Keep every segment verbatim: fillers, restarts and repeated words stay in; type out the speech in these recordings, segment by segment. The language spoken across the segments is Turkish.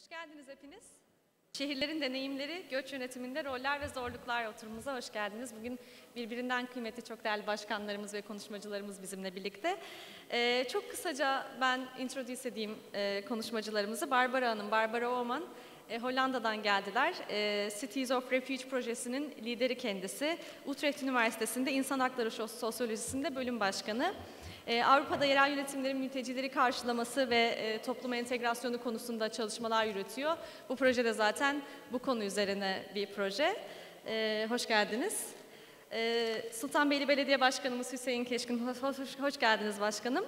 Hoş geldiniz hepiniz. Şehirlerin deneyimleri, göç yönetiminde roller ve zorluklar oturumuza hoş geldiniz. Bugün birbirinden kıymetli çok değerli başkanlarımız ve konuşmacılarımız bizimle birlikte. Ee, çok kısaca ben introduce edeyim e, konuşmacılarımızı. Barbara Hanım, Barbara Ooman, e, Hollanda'dan geldiler. E, Cities of Refuge projesinin lideri kendisi. Utrecht Üniversitesi'nde İnsan Hakları Sosyolojisi'nde bölüm başkanı. Ee, Avrupa'da yerel yönetimlerin mültecileri karşılaması ve e, topluma entegrasyonu konusunda çalışmalar yürütüyor. Bu proje de zaten bu konu üzerine bir proje. Ee, hoş geldiniz. Ee, Sultanbeyli Belediye Başkanımız Hüseyin Keşkin, hoş, hoş, hoş geldiniz başkanım.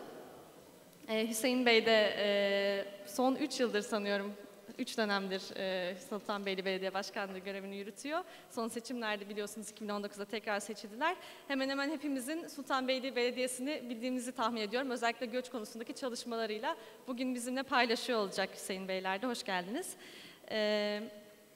Ee, Hüseyin Bey de e, son üç yıldır sanıyorum, üç dönemdir e, Sultanbeyli Belediye Başkanlığı görevini yürütüyor. Son seçimlerde biliyorsunuz iki bin on dokuzda tekrar seçildiler. Hemen hemen hepimizin Sultanbeyli Belediyesi'ni bildiğimizi tahmin ediyorum. Özellikle göç konusundaki çalışmalarıyla bugün bizimle paylaşıyor olacak Hüseyin Beyler de. Hoş geldiniz. Ee,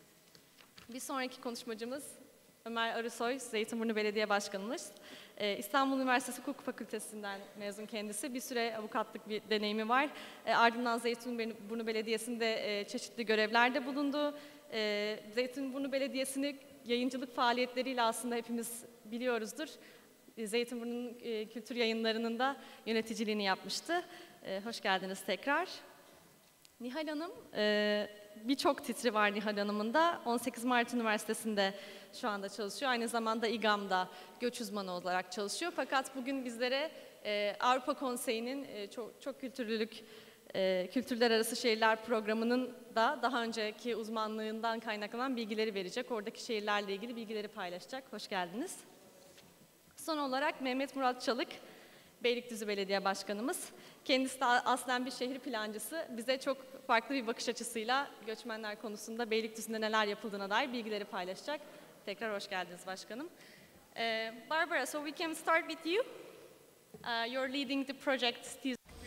bir sonraki konuşmacımız Ömer Arısoy, Zeytinburnu Belediye Başkanımız. Ee, İstanbul Üniversitesi Hukuk Fakültesinden mezun kendisi. Bir süre avukatlık bir deneyimi var. Ee, ardından Zeytinburnu Belediyesi'nde e, çeşitli görevlerde bulundu. Ee, Zeytinburnu Belediyesi'ni yayıncılık faaliyetleriyle aslında hepimiz biliyoruzdur. Zeytinburnu'nun e, kültür yayınlarının da yöneticiliğini yapmıştı. Ee, hoş geldiniz tekrar. Nihal Hanım, e, birçok titri var Nihal Hanım'ın da. on sekiz Mart Üniversitesi'nde şu anda çalışıyor. Aynı zamanda İGAM'da göç uzmanı olarak çalışıyor. Fakat bugün bizlere e, Avrupa Konseyi'nin e, çok, çok kültürlülük, e, kültürler arası şehirler programının da daha önceki uzmanlığından kaynaklanan bilgileri verecek. Oradaki şehirlerle ilgili bilgileri paylaşacak. Hoş geldiniz. Son olarak Mehmet Murat Çalık, Beylikdüzü Belediye Başkanımız. Kendisi de aslen bir şehir plancısı. Bize çok farklı bir bakış açısıyla göçmenler konusunda Beylikdüzü'nde neler yapıldığına dair bilgileri paylaşacak. Tekrar hoş geldiniz başkanım. Uh, Barbara, so we can start with you. Uh, you're leading the project.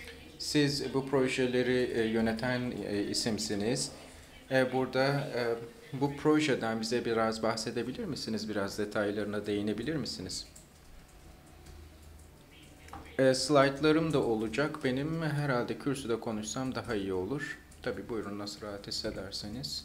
Siz bu projeleri yöneten isimsiniz. Burada bu projeden bize biraz bahsedebilir misiniz? Biraz detaylarına değinebilir misiniz? E, slaytlarım da olacak. Benim herhalde kürsüde konuşsam daha iyi olur. Tabii buyurun, nasıl rahat hissederseniz.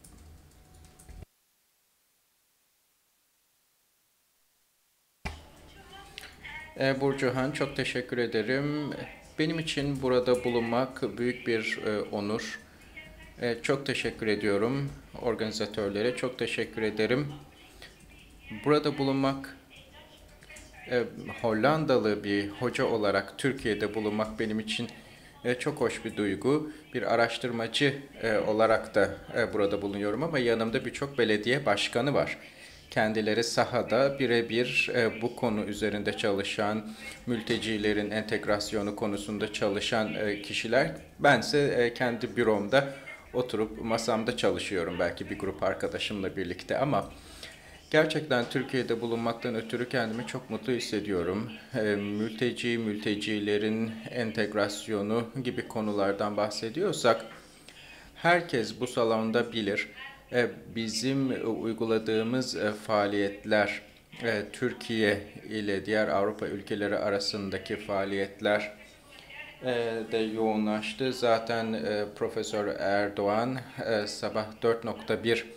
E, Burcuhan, çok teşekkür ederim. Benim için burada bulunmak büyük bir e, onur. E, çok teşekkür ediyorum organizatörlere. Çok teşekkür ederim. Burada bulunmak, E, Hollandalı bir hoca olarak Türkiye'de bulunmak benim için e, çok hoş bir duygu. Bir araştırmacı e, olarak da e, burada bulunuyorum ama yanımda birçok belediye başkanı var. Kendileri sahada birebir e, bu konu üzerinde çalışan, mültecilerin entegrasyonu konusunda çalışan e, kişiler. Bense e, kendi büromda oturup masamda çalışıyorum, belki bir grup arkadaşımla birlikte, ama gerçekten Türkiye'de bulunmaktan ötürü kendimi çok mutlu hissediyorum. E, mülteci, mültecilerin entegrasyonu gibi konulardan bahsediyorsak, herkes bu salonda bilir. E, bizim uyguladığımız e, faaliyetler, e, Türkiye ile diğer Avrupa ülkeleri arasındaki faaliyetler e, de yoğunlaştı. Zaten e, Profesör Erdoğan e, sabah dört nokta bir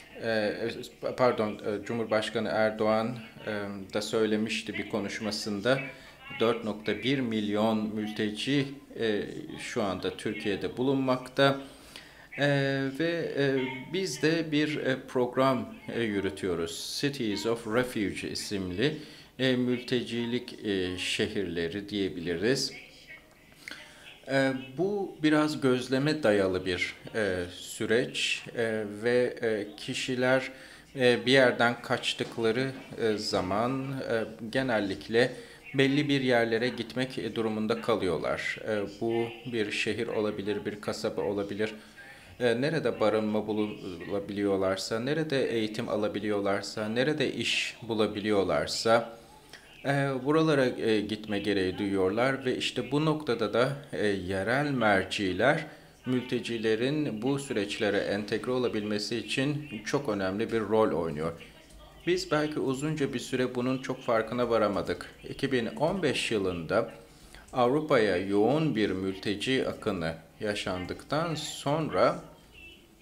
pardon Cumhurbaşkanı Erdoğan da söylemişti bir konuşmasında, dört nokta bir milyon mülteci şu anda Türkiye'de bulunmakta ve biz de bir program yürütüyoruz. Cities of Refuge isimli mültecilik şehirleri diyebiliriz. E, bu biraz gözleme dayalı bir e, süreç e, ve e, kişiler e, bir yerden kaçtıkları e, zaman e, genellikle belli bir yerlere gitmek durumunda kalıyorlar. E, bu bir şehir olabilir, bir kasaba olabilir. E, nerede barınma bulabiliyorlarsa, nerede eğitim alabiliyorlarsa, nerede iş bulabiliyorlarsa buralara gitme gereği duyuyorlar ve işte bu noktada da yerel merciler mültecilerin bu süreçlere entegre olabilmesi için çok önemli bir rol oynuyor. Biz belki uzunca bir süre bunun çok farkına varamadık. iki bin on beş yılında Avrupa'ya yoğun bir mülteci akını yaşandıktan sonra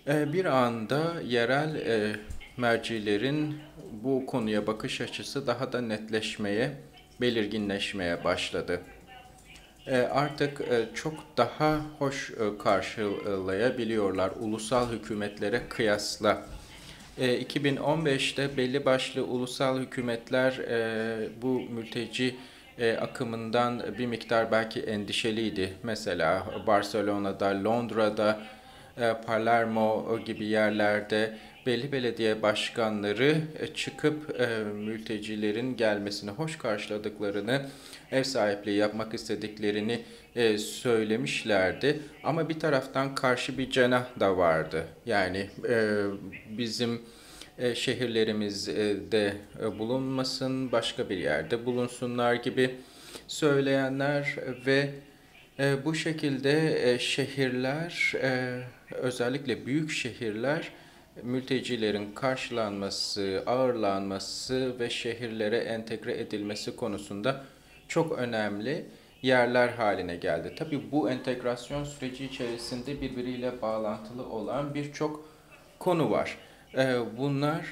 E, bir anda yerel e, mercilerin bu konuya bakış açısı daha da netleşmeye, belirginleşmeye başladı. E, artık e, çok daha hoş e, karşılayabiliyorlar ulusal hükümetlere kıyasla. E, iki bin on beşte belli başlı ulusal hükümetler e, bu mülteci e, akımından bir miktar belki endişeliydi. Mesela Barcelona'da, Londra'da, e, Palermo gibi yerlerde belli belediye başkanları e, çıkıp e, mültecilerin gelmesini hoş karşıladıklarını, ev sahipliği yapmak istediklerini e, söylemişlerdi. Ama bir taraftan karşı bir cenah da vardı. Yani e, bizim e, şehirlerimizde e, bulunmasın, başka bir yerde bulunsunlar gibi söyleyenler ve e, bu şekilde e, şehirler, e, özellikle büyük şehirler, mültecilerin karşılanması, ağırlanması ve şehirlere entegre edilmesi konusunda çok önemli yerler haline geldi. Tabii bu entegrasyon süreci içerisinde birbiriyle bağlantılı olan birçok konu var. E, bunlar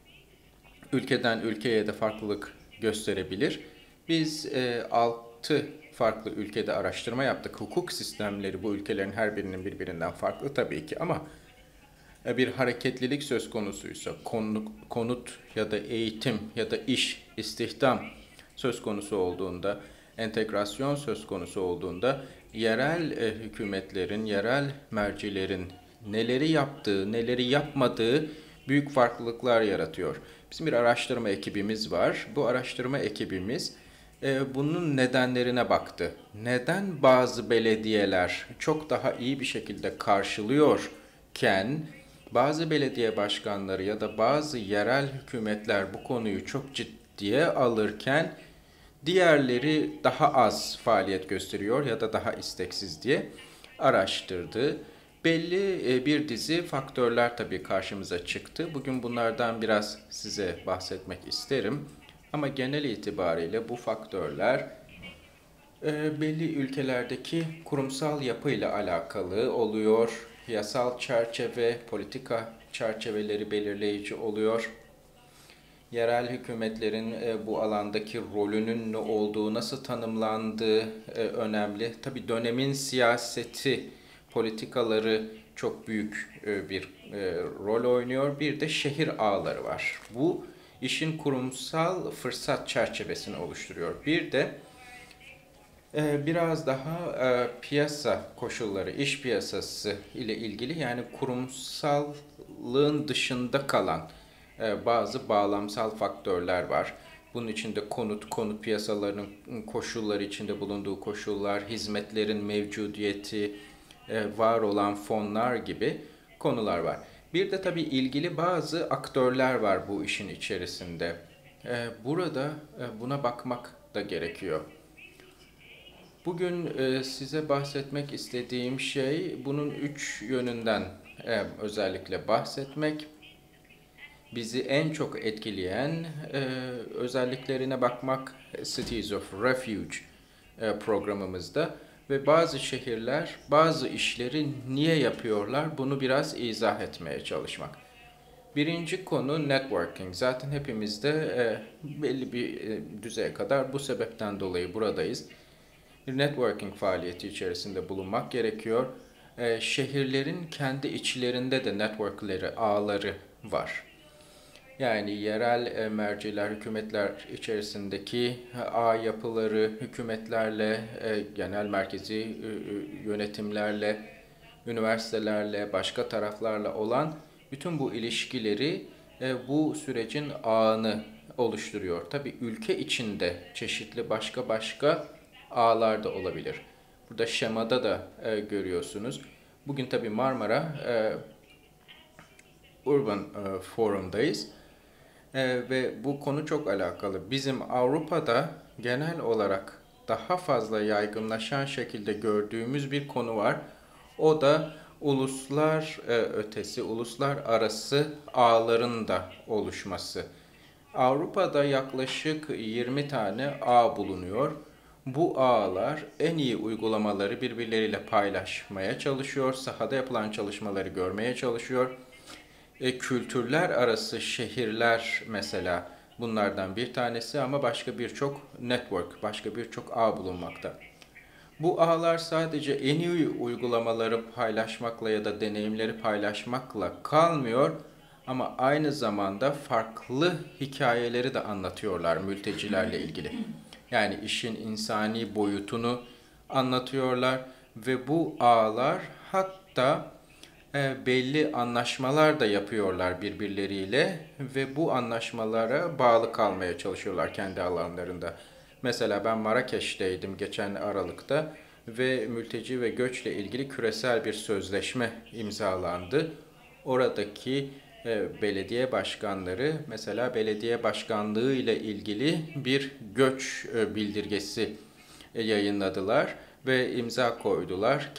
ülkeden ülkeye de farklılık gösterebilir. Biz e, altı farklı ülkede araştırma yaptık. Hukuk sistemleri bu ülkelerin her birinin birbirinden farklı tabii ki ama e, bir hareketlilik söz konusuysa, konut, konut ya da eğitim ya da iş, istihdam söz konusu olduğunda, entegrasyon söz konusu olduğunda yerel e, hükümetlerin, yerel mercilerin neleri yaptığı, neleri yapmadığı büyük farklılıklar yaratıyor. Bizim bir araştırma ekibimiz var. Bu araştırma ekibimiz e, bunun nedenlerine baktı. Neden bazı belediyeler çok daha iyi bir şekilde karşılıyorken bazı belediye başkanları ya da bazı yerel hükümetler bu konuyu çok ciddiye alırken diğerleri daha az faaliyet gösteriyor ya da daha isteksiz diye araştırdı. Belli bir dizi faktörler tabii karşımıza çıktı. Bugün bunlardan biraz size bahsetmek isterim. Ama genel itibariyle bu faktörler belli ülkelerdeki kurumsal yapıyla alakalı oluyor. Yasal çerçeve, politika çerçeveleri belirleyici oluyor. Yerel hükümetlerin bu alandaki rolünün ne olduğu, nasıl tanımlandığı önemli. Tabii dönemin siyaseti, politikaları çok büyük bir rol oynuyor. Bir de şehir ağları var. Bu işin kurumsal fırsat çerçevesini oluşturuyor. Bir de biraz daha piyasa koşulları, iş piyasası ile ilgili, yani kurumsallığın dışında kalan bazı bağlamsal faktörler var. Bunun içinde konut, konut piyasalarının koşulları, içinde bulunduğu koşullar, hizmetlerin mevcudiyeti, var olan fonlar gibi konular var. Bir de tabii ilgili bazı aktörler var bu işin içerisinde. Burada buna bakmak da gerekiyor. Bugün size bahsetmek istediğim şey bunun üç yönünden özellikle bahsetmek. Bizi en çok etkileyen özelliklerine bakmak, Cities of Refuge programımızda. Ve bazı şehirler bazı işleri niye yapıyorlar, bunu biraz izah etmeye çalışmak. Birinci konu networking. Zaten hepimiz de e, belli bir e, düzeye kadar bu sebepten dolayı buradayız. Bir networking faaliyeti içerisinde bulunmak gerekiyor. E, şehirlerin kendi içlerinde de networkleri, ağları var. Yani yerel merciler, hükümetler içerisindeki ağ yapıları, hükümetlerle, genel merkezi yönetimlerle, üniversitelerle, başka taraflarla olan bütün bu ilişkileri bu sürecin ağını oluşturuyor. Tabii ülke içinde çeşitli başka başka ağlar da olabilir. Burada şemada da görüyorsunuz. Bugün tabii Marmara Urban Forum'dayız. Ee, ve bu konu çok alakalı. Bizim Avrupa'da genel olarak daha fazla yaygınlaşan şekilde gördüğümüz bir konu var. O da uluslar e, ötesi, uluslar arası ağların da oluşması. Avrupa'da yaklaşık yirmi tane ağ bulunuyor. Bu ağlar en iyi uygulamaları birbirleriyle paylaşmaya çalışıyor, sahada yapılan çalışmaları görmeye çalışıyor. E, kültürler arası şehirler mesela bunlardan bir tanesi ama başka birçok network, başka birçok ağ bulunmakta. Bu ağlar sadece en iyi uygulamaları paylaşmakla ya da deneyimleri paylaşmakla kalmıyor ama aynı zamanda farklı hikayeleri de anlatıyorlar mültecilerle ilgili. Yani işin insani boyutunu anlatıyorlar ve bu ağlar hatta e, belli anlaşmalar da yapıyorlar birbirleriyle ve bu anlaşmalara bağlı kalmaya çalışıyorlar kendi alanlarında. Mesela ben Marrakeş'teydim geçen Aralık'ta ve mülteci ve göçle ilgili küresel bir sözleşme imzalandı. Oradaki e, belediye başkanları mesela belediye başkanlığı ile ilgili bir göç e, bildirgesi e, yayınladılar ve imza koydular.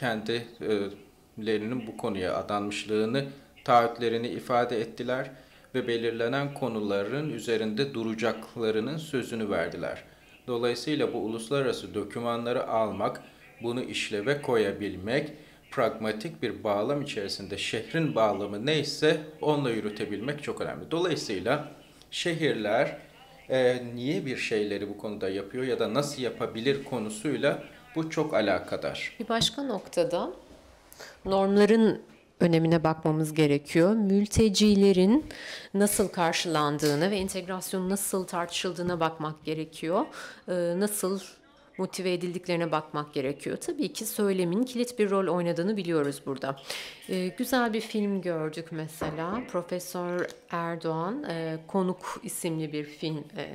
Kendilerinin bu konuya adanmışlığını, taahhütlerini ifade ettiler ve belirlenen konuların üzerinde duracaklarının sözünü verdiler. Dolayısıyla bu uluslararası dokümanları almak, bunu işleve koyabilmek, pragmatik bir bağlam içerisinde şehrin bağlamı neyse onunla yürütebilmek çok önemli. Dolayısıyla şehirler e, niye bir şeyleri bu konuda yapıyor ya da nasıl yapabilir konusuyla bu çok alakadar. Bir başka noktada normların önemine bakmamız gerekiyor. Mültecilerin nasıl karşılandığını ve entegrasyonun nasıl tartışıldığına bakmak gerekiyor. Ee, nasıl motive edildiklerine bakmak gerekiyor. Tabii ki söylemin kilit bir rol oynadığını biliyoruz burada. Ee, güzel bir film gördük mesela. Profesör Erdoğan e, Konuk isimli bir film e,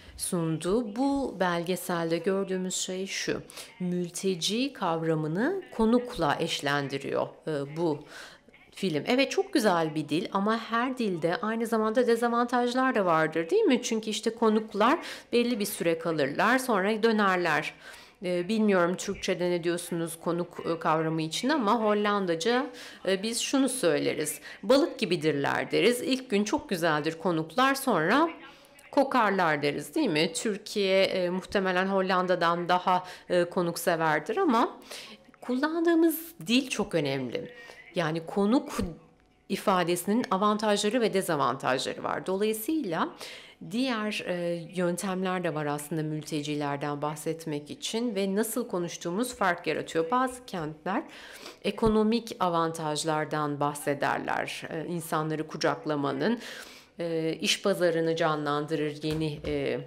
sundu. Bu belgeselde gördüğümüz şey şu: mülteci kavramını konukla eşlendiriyor e, bu film. Evet, çok güzel bir dil ama her dilde aynı zamanda dezavantajlar da vardır, değil mi? Çünkü işte konuklar belli bir süre kalırlar, sonra dönerler. E, bilmiyorum Türkçe'de ne diyorsunuz konuk e, kavramı için ama Hollandaca e, biz şunu söyleriz: balık gibidirler deriz. İlk gün çok güzeldir konuklar, sonra kokarlar deriz, değil mi? Türkiye e, muhtemelen Hollanda'dan daha e, konukseverdir ama kullandığımız dil çok önemli. Yani konuk ifadesinin avantajları ve dezavantajları var. Dolayısıyla diğer e, yöntemler de var aslında mültecilerden bahsetmek için ve nasıl konuştuğumuz fark yaratıyor. Bazı kentler ekonomik avantajlardan bahsederler. E, insanları kucaklamanın, e, iş pazarını canlandırır, yeni e,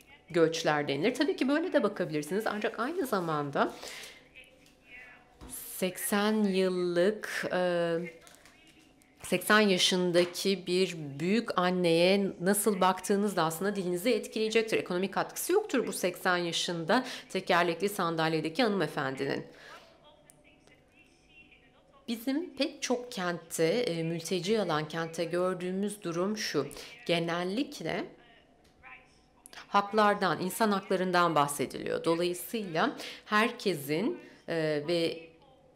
göçler denilir. Tabii ki böyle de bakabilirsiniz ancak aynı zamanda seksen yıllık, seksen yaşındaki bir büyük anneye nasıl baktığınız da aslında dilinizi etkileyecektir. Ekonomik katkısı yoktur bu seksen yaşında tekerlekli sandalyedeki hanımefendinin. Bizim pek çok kentte, mülteci alan kentte gördüğümüz durum şu: genellikle haklardan, insan haklarından bahsediliyor. Dolayısıyla herkesin e, ve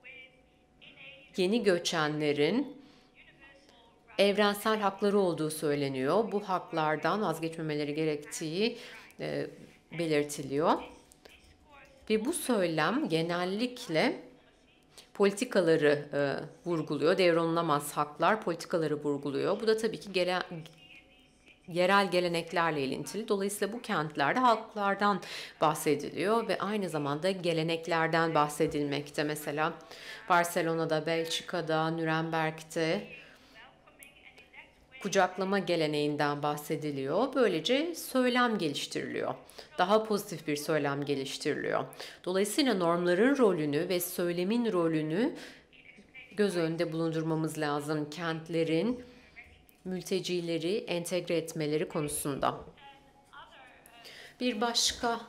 yeni göçenlerin evrensel hakları olduğu söyleniyor. Bu haklardan vazgeçmemeleri gerektiği e, belirtiliyor. Ve bu söylem genellikle politikaları e, vurguluyor. Devralınamaz haklar politikaları vurguluyor. Bu da tabii ki gele, yerel geleneklerle ilintili. Dolayısıyla bu kentlerde halklardan bahsediliyor ve aynı zamanda geleneklerden bahsedilmekte. Mesela Barcelona'da, Belçika'da, Nürnberg'te kucaklama geleneğinden bahsediliyor. Böylece söylem geliştiriliyor. Daha pozitif bir söylem geliştiriliyor. Dolayısıyla normların rolünü ve söylemin rolünü göz önünde bulundurmamız lazım kentlerin mültecileri entegre etmeleri konusunda. Bir başka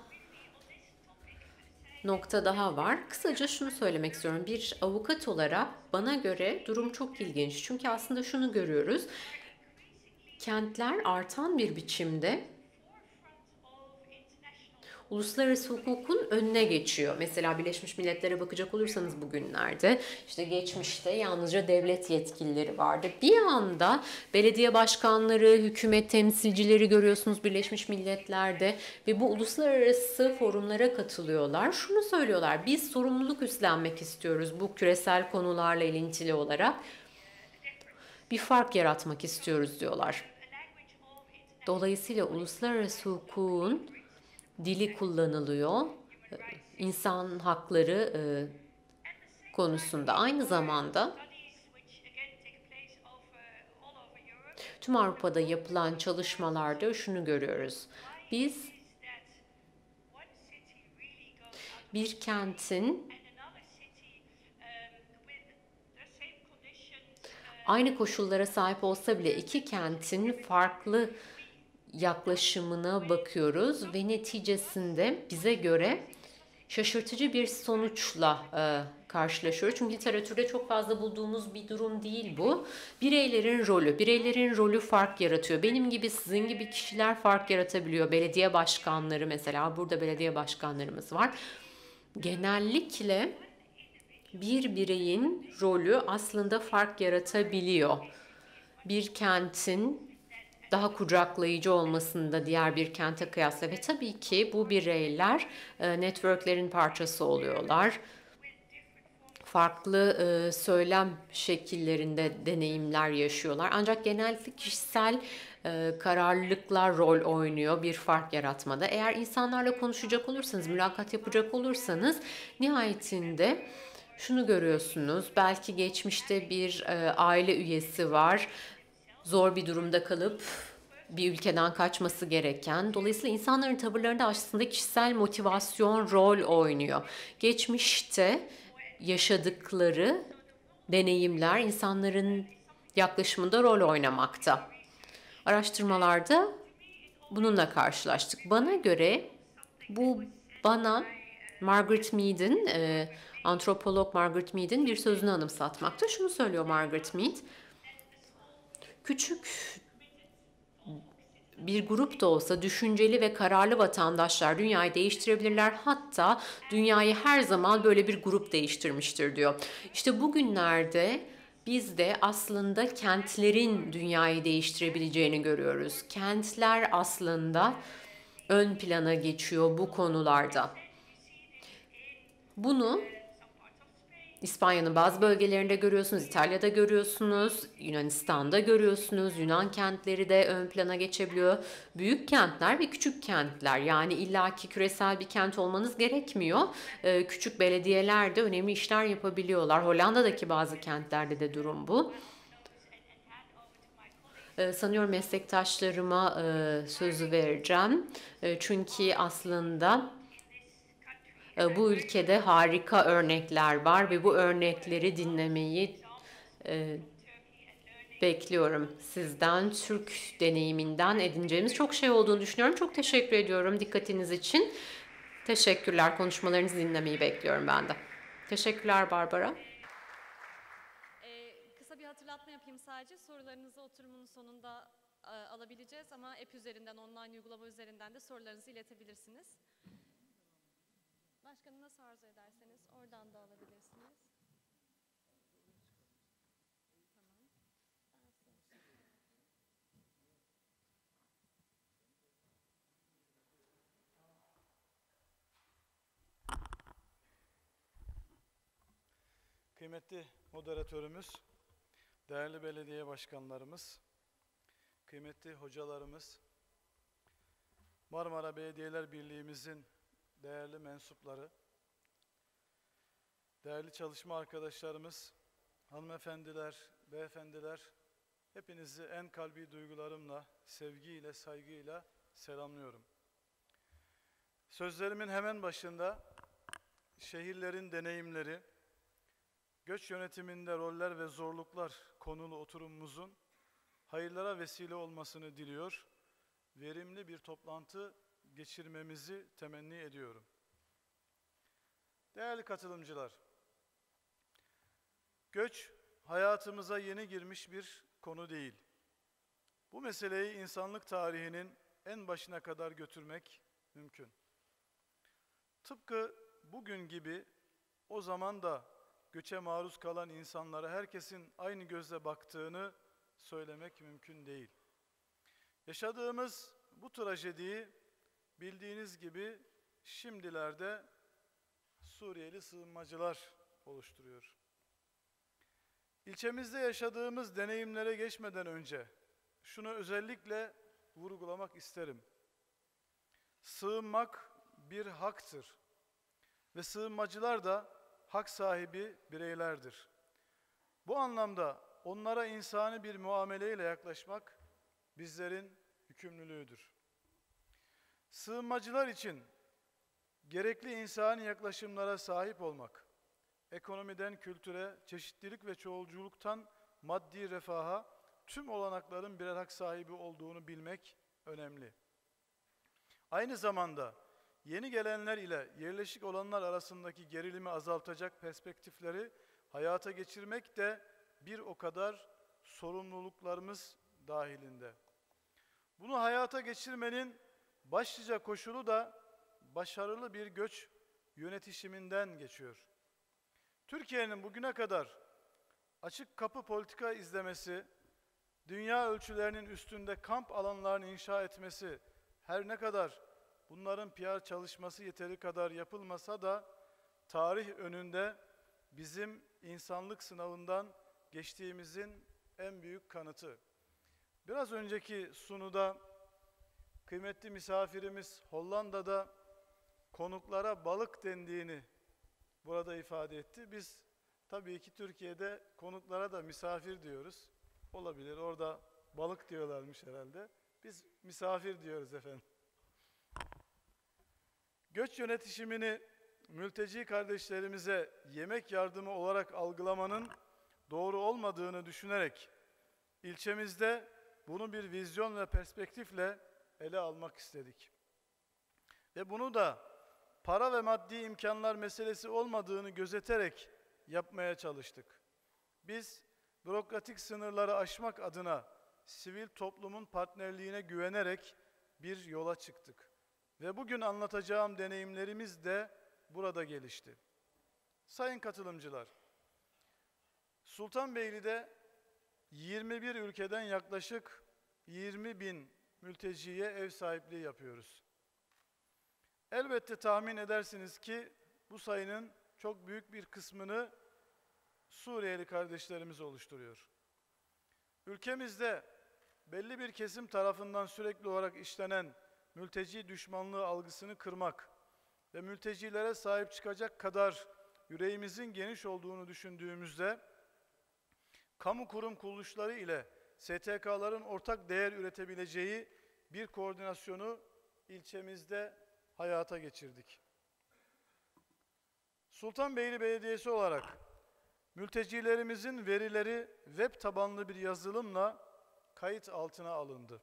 nokta daha var. Kısaca şunu söylemek istiyorum. Bir avukat olarak bana göre durum çok ilginç. Çünkü aslında şunu görüyoruz: kentler artan bir biçimde uluslararası hukukun önüne geçiyor. Mesela Birleşmiş Milletler'e bakacak olursanız bugünlerde işte geçmişte yalnızca devlet yetkilileri vardı. Bir anda belediye başkanları, hükümet temsilcileri görüyorsunuz Birleşmiş Milletler'de ve bu uluslararası forumlara katılıyorlar. Şunu söylüyorlar: biz sorumluluk üstlenmek istiyoruz bu küresel konularla ilintili olarak. Bir fark yaratmak istiyoruz diyorlar. Dolayısıyla uluslararası hukukun dili kullanılıyor. İnsan hakları e, konusunda aynı zamanda tüm Avrupa'da yapılan çalışmalarda şunu görüyoruz. Biz bir kentin aynı koşullara sahip olsa bile iki kentin farklı yaklaşımına bakıyoruz ve neticesinde bize göre şaşırtıcı bir sonuçla e, karşılaşıyoruz. Çünkü literatürde çok fazla bulduğumuz bir durum değil bu. Bireylerin rolü, bireylerin rolü fark yaratıyor. Benim gibi, sizin gibi kişiler fark yaratabiliyor. Belediye başkanları mesela, burada belediye başkanlarımız var. Genellikle bir bireyin rolü aslında fark yaratabiliyor. Bir kentin daha kucaklayıcı olmasında diğer bir kente kıyasla ve tabii ki bu bireyler e, networklerin parçası oluyorlar. Farklı e, söylem şekillerinde deneyimler yaşıyorlar. Ancak genellikle kişisel e, kararlılıklar rol oynuyor bir fark yaratmada. Eğer insanlarla konuşacak olursanız, mülakat yapacak olursanız nihayetinde şunu görüyorsunuz. Belki geçmişte bir e, aile üyesi var. Zor bir durumda kalıp bir ülkeden kaçması gereken. Dolayısıyla insanların tavırlarında aslında kişisel motivasyon rol oynuyor. Geçmişte yaşadıkları deneyimler insanların yaklaşımında rol oynamakta. Araştırmalarda bununla karşılaştık. Bana göre bu bana Margaret Mead'in, e, antropolog Margaret Mead'in bir sözünü anımsatmakta. Şunu söylüyor Margaret Mead: küçük bir grup da olsa düşünceli ve kararlı vatandaşlar dünyayı değiştirebilirler. Hatta dünyayı her zaman böyle bir grup değiştirmiştir diyor. İşte bugünlerde biz de aslında kentlerin dünyayı değiştirebileceğini görüyoruz. Kentler aslında ön plana geçiyor bu konularda. Bunu İspanya'nın bazı bölgelerinde görüyorsunuz, İtalya'da görüyorsunuz, Yunanistan'da görüyorsunuz. Yunan kentleri de ön plana geçebiliyor. Büyük kentler ve küçük kentler, yani illaki küresel bir kent olmanız gerekmiyor. Ee, küçük belediyeler de önemli işler yapabiliyorlar. Hollanda'daki bazı kentlerde de durum bu. Ee, sanıyorum meslektaşlarıma e, sözü vereceğim. E, çünkü aslında bu ülkede harika örnekler var ve bu örnekleri dinlemeyi e, bekliyorum sizden. Türk deneyiminden edineceğimiz çok şey olduğunu düşünüyorum. Çok teşekkür ediyorum dikkatiniz için. Teşekkürler. Konuşmalarınızı dinlemeyi bekliyorum ben de. Teşekkürler Barbara. Ee, kısa bir hatırlatma yapayım sadece. Sorularınızı oturumun sonunda e, alabileceğiz ama app üzerinden, online uygulama üzerinden de sorularınızı iletebilirsiniz. Başkanım, nasıl arzu ederseniz oradan da alabilirsiniz. Kıymetli moderatörümüz, değerli belediye başkanlarımız, kıymetli hocalarımız, Marmara Belediyeler Birliği'mizin değerli mensupları, değerli çalışma arkadaşlarımız, hanımefendiler, beyefendiler, hepinizi en kalbi duygularımla, sevgiyle, saygıyla selamlıyorum. Sözlerimin hemen başında şehirlerin deneyimleri, göç yönetiminde roller ve zorluklar konulu oturumumuzun hayırlara vesile olmasını diliyor, verimli bir toplantı geçirmemizi temenni ediyorum. Değerli katılımcılar, göç hayatımıza yeni girmiş bir konu değil. Bu meseleyi insanlık tarihinin en başına kadar götürmek mümkün. Tıpkı bugün gibi o zaman da göçe maruz kalan insanlara herkesin aynı gözle baktığını söylemek mümkün değil. Yaşadığımız bu trajediyi bildiğiniz gibi şimdilerde Suriyeli sığınmacılar oluşturuyor. İlçemizde yaşadığımız deneyimlere geçmeden önce şunu özellikle vurgulamak isterim. Sığınmak bir haktır ve sığınmacılar da hak sahibi bireylerdir. Bu anlamda onlara insani bir muameleyle yaklaşmak bizlerin yükümlülüğüdür. Sığınmacılar için gerekli insani yaklaşımlara sahip olmak, ekonomiden kültüre, çeşitlilik ve çoğulculuktan maddi refaha tüm olanakların birer hak sahibi olduğunu bilmek önemli. Aynı zamanda yeni gelenler ile yerleşik olanlar arasındaki gerilimi azaltacak perspektifleri hayata geçirmek de bir o kadar sorumluluklarımız dahilinde. Bunu hayata geçirmenin başlıca koşulu da başarılı bir göç yönetişiminden geçiyor. Türkiye'nin bugüne kadar açık kapı politika izlemesi, dünya ölçülerinin üstünde kamp alanlarını inşa etmesi, her ne kadar bunların P R çalışması yeteri kadar yapılmasa da tarih önünde bizim insanlık sınavından geçtiğimizin en büyük kanıtı. Biraz önceki sunuda kıymetli misafirimiz Hollanda'da konuklara balık dendiğini burada ifade etti. Biz tabii ki Türkiye'de konuklara da misafir diyoruz. Olabilir, orada balık diyorlarmış herhalde. Biz misafir diyoruz efendim. Göç yönetişimini mülteci kardeşlerimize yemek yardımı olarak algılamanın doğru olmadığını düşünerek ilçemizde bunu bir vizyon ve perspektifle ele almak istedik. Ve bunu da para ve maddi imkanlar meselesi olmadığını gözeterek yapmaya çalıştık. Biz bürokratik sınırları aşmak adına sivil toplumun partnerliğine güvenerek bir yola çıktık. Ve bugün anlatacağım deneyimlerimiz de burada gelişti. Sayın katılımcılar, Sultanbeyli'de yirmi bir ülkeden yaklaşık yirmi bin mülteciye ev sahipliği yapıyoruz. Elbette tahmin edersiniz ki bu sayının çok büyük bir kısmını Suriyeli kardeşlerimiz oluşturuyor. Ülkemizde belli bir kesim tarafından sürekli olarak işlenen mülteci düşmanlığı algısını kırmak ve mültecilere sahip çıkacak kadar yüreğimizin geniş olduğunu düşündüğümüzde kamu kurum kuruluşları ile S T K'ların ortak değer üretebileceği bir koordinasyonu ilçemizde hayata geçirdik. Sultanbeyli Belediyesi olarak mültecilerimizin verileri web tabanlı bir yazılımla kayıt altına alındı.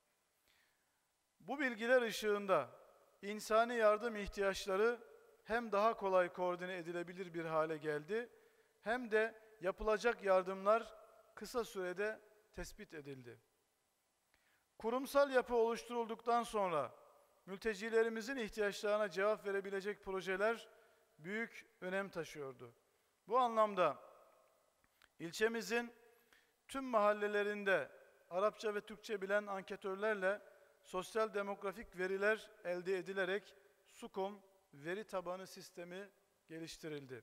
Bu bilgiler ışığında insani yardım ihtiyaçları hem daha kolay koordine edilebilir bir hale geldi, hem de yapılacak yardımlar kısa sürede tespit edildi. Kurumsal yapı oluşturulduktan sonra mültecilerimizin ihtiyaçlarına cevap verebilecek projeler büyük önem taşıyordu. Bu anlamda ilçemizin tüm mahallelerinde Arapça ve Türkçe bilen anketörlerle sosyal demografik veriler elde edilerek SUKOM veri tabanı sistemi geliştirildi.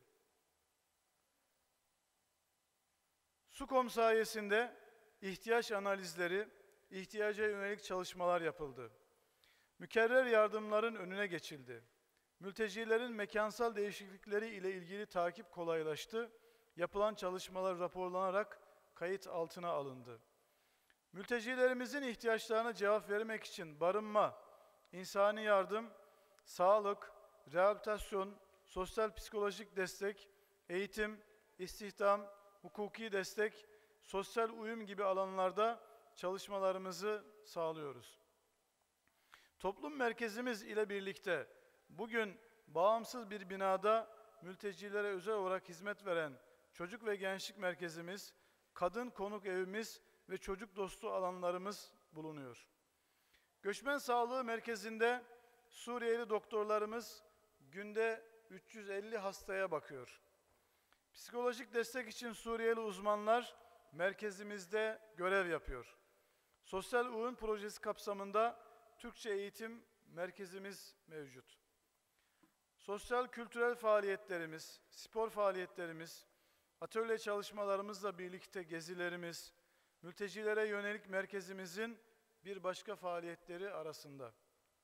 SUKOM sayesinde ihtiyaç analizleri, ihtiyaca yönelik çalışmalar yapıldı. Mükerrer yardımların önüne geçildi. Mültecilerin mekansal değişiklikleri ile ilgili takip kolaylaştı. Yapılan çalışmalar raporlanarak kayıt altına alındı. Mültecilerimizin ihtiyaçlarına cevap vermek için barınma, insani yardım, sağlık, rehabilitasyon, sosyal psikolojik destek, eğitim, istihdam, hukuki destek, sosyal uyum gibi alanlarda çalışmalarımızı sağlıyoruz. Toplum merkezimiz ile birlikte bugün bağımsız bir binada mültecilere özel olarak hizmet veren çocuk ve gençlik merkezimiz, kadın konuk evimiz ve çocuk dostu alanlarımız bulunuyor. Göçmen Sağlığı Merkezi'nde Suriyeli doktorlarımız günde üç yüz elli hastaya bakıyor. Psikolojik destek için Suriyeli uzmanlar merkezimizde görev yapıyor. Sosyal Uyum Projesi kapsamında Türkçe eğitim merkezimiz mevcut. Sosyal kültürel faaliyetlerimiz, spor faaliyetlerimiz, atölye çalışmalarımızla birlikte gezilerimiz, mültecilere yönelik merkezimizin bir başka faaliyetleri arasında.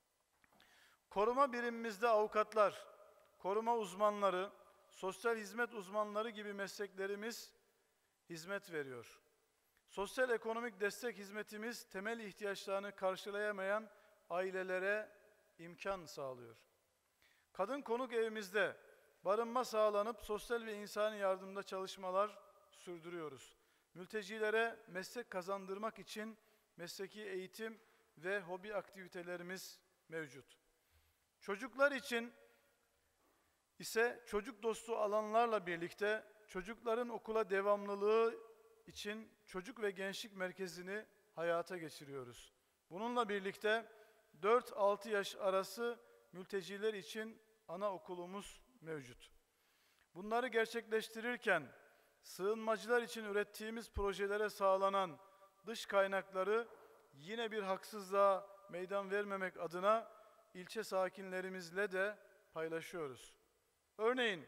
Koruma birimimizde avukatlar, koruma uzmanları, sosyal hizmet uzmanları gibi mesleklerimiz hizmet veriyor. Sosyal ekonomik destek hizmetimiz temel ihtiyaçlarını karşılayamayan ailelere imkan sağlıyor. Kadın konuk evimizde barınma sağlanıp sosyal ve insani yardımda çalışmalar sürdürüyoruz. Mültecilere meslek kazandırmak için mesleki eğitim ve hobi aktivitelerimiz mevcut. Çocuklar için ise çocuk dostu alanlarla birlikte çocukların okula devamlılığı için çocuk ve gençlik merkezini hayata geçiriyoruz. Bununla birlikte dört altı yaş arası mülteciler için anaokulumuz mevcut. Bunları gerçekleştirirken sığınmacılar için ürettiğimiz projelere sağlanan dış kaynakları yine bir haksızlığa meydan vermemek adına ilçe sakinlerimizle de paylaşıyoruz. Örneğin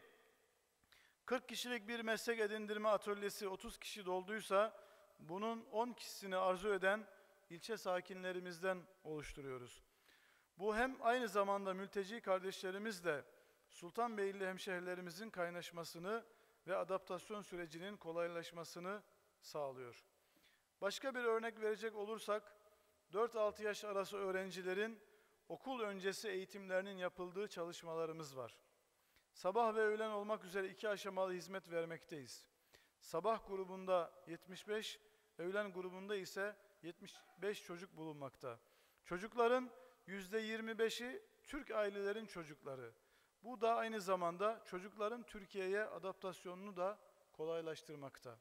kırk kişilik bir meslek edindirme atölyesi otuz kişi dolduysa bunun on kişisini arzu eden ilçe sakinlerimizden oluşturuyoruz. Bu hem aynı zamanda mülteci kardeşlerimizle Sultanbeyli hemşehrilerimizin kaynaşmasını ve adaptasyon sürecinin kolaylaşmasını sağlıyor. Başka bir örnek verecek olursak, dört altı yaş arası öğrencilerin okul öncesi eğitimlerinin yapıldığı çalışmalarımız var. Sabah ve öğlen olmak üzere iki aşamalı hizmet vermekteyiz. Sabah grubunda yetmiş beş, öğlen grubunda ise yetmiş beş çocuk bulunmakta. Çocukların yüzde yirmi beşi Türk ailelerin çocukları. Bu da aynı zamanda çocukların Türkiye'ye adaptasyonunu da kolaylaştırmakta.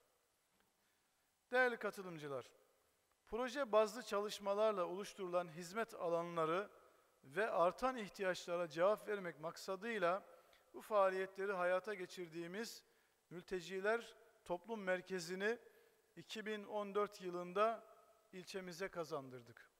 Değerli katılımcılar, proje bazlı çalışmalarla oluşturulan hizmet alanları ve artan ihtiyaçlara cevap vermek maksadıyla bu faaliyetleri hayata geçirdiğimiz Mülteciler Toplum Merkezi'ni iki bin on dört yılında ilçemize kazandırdık.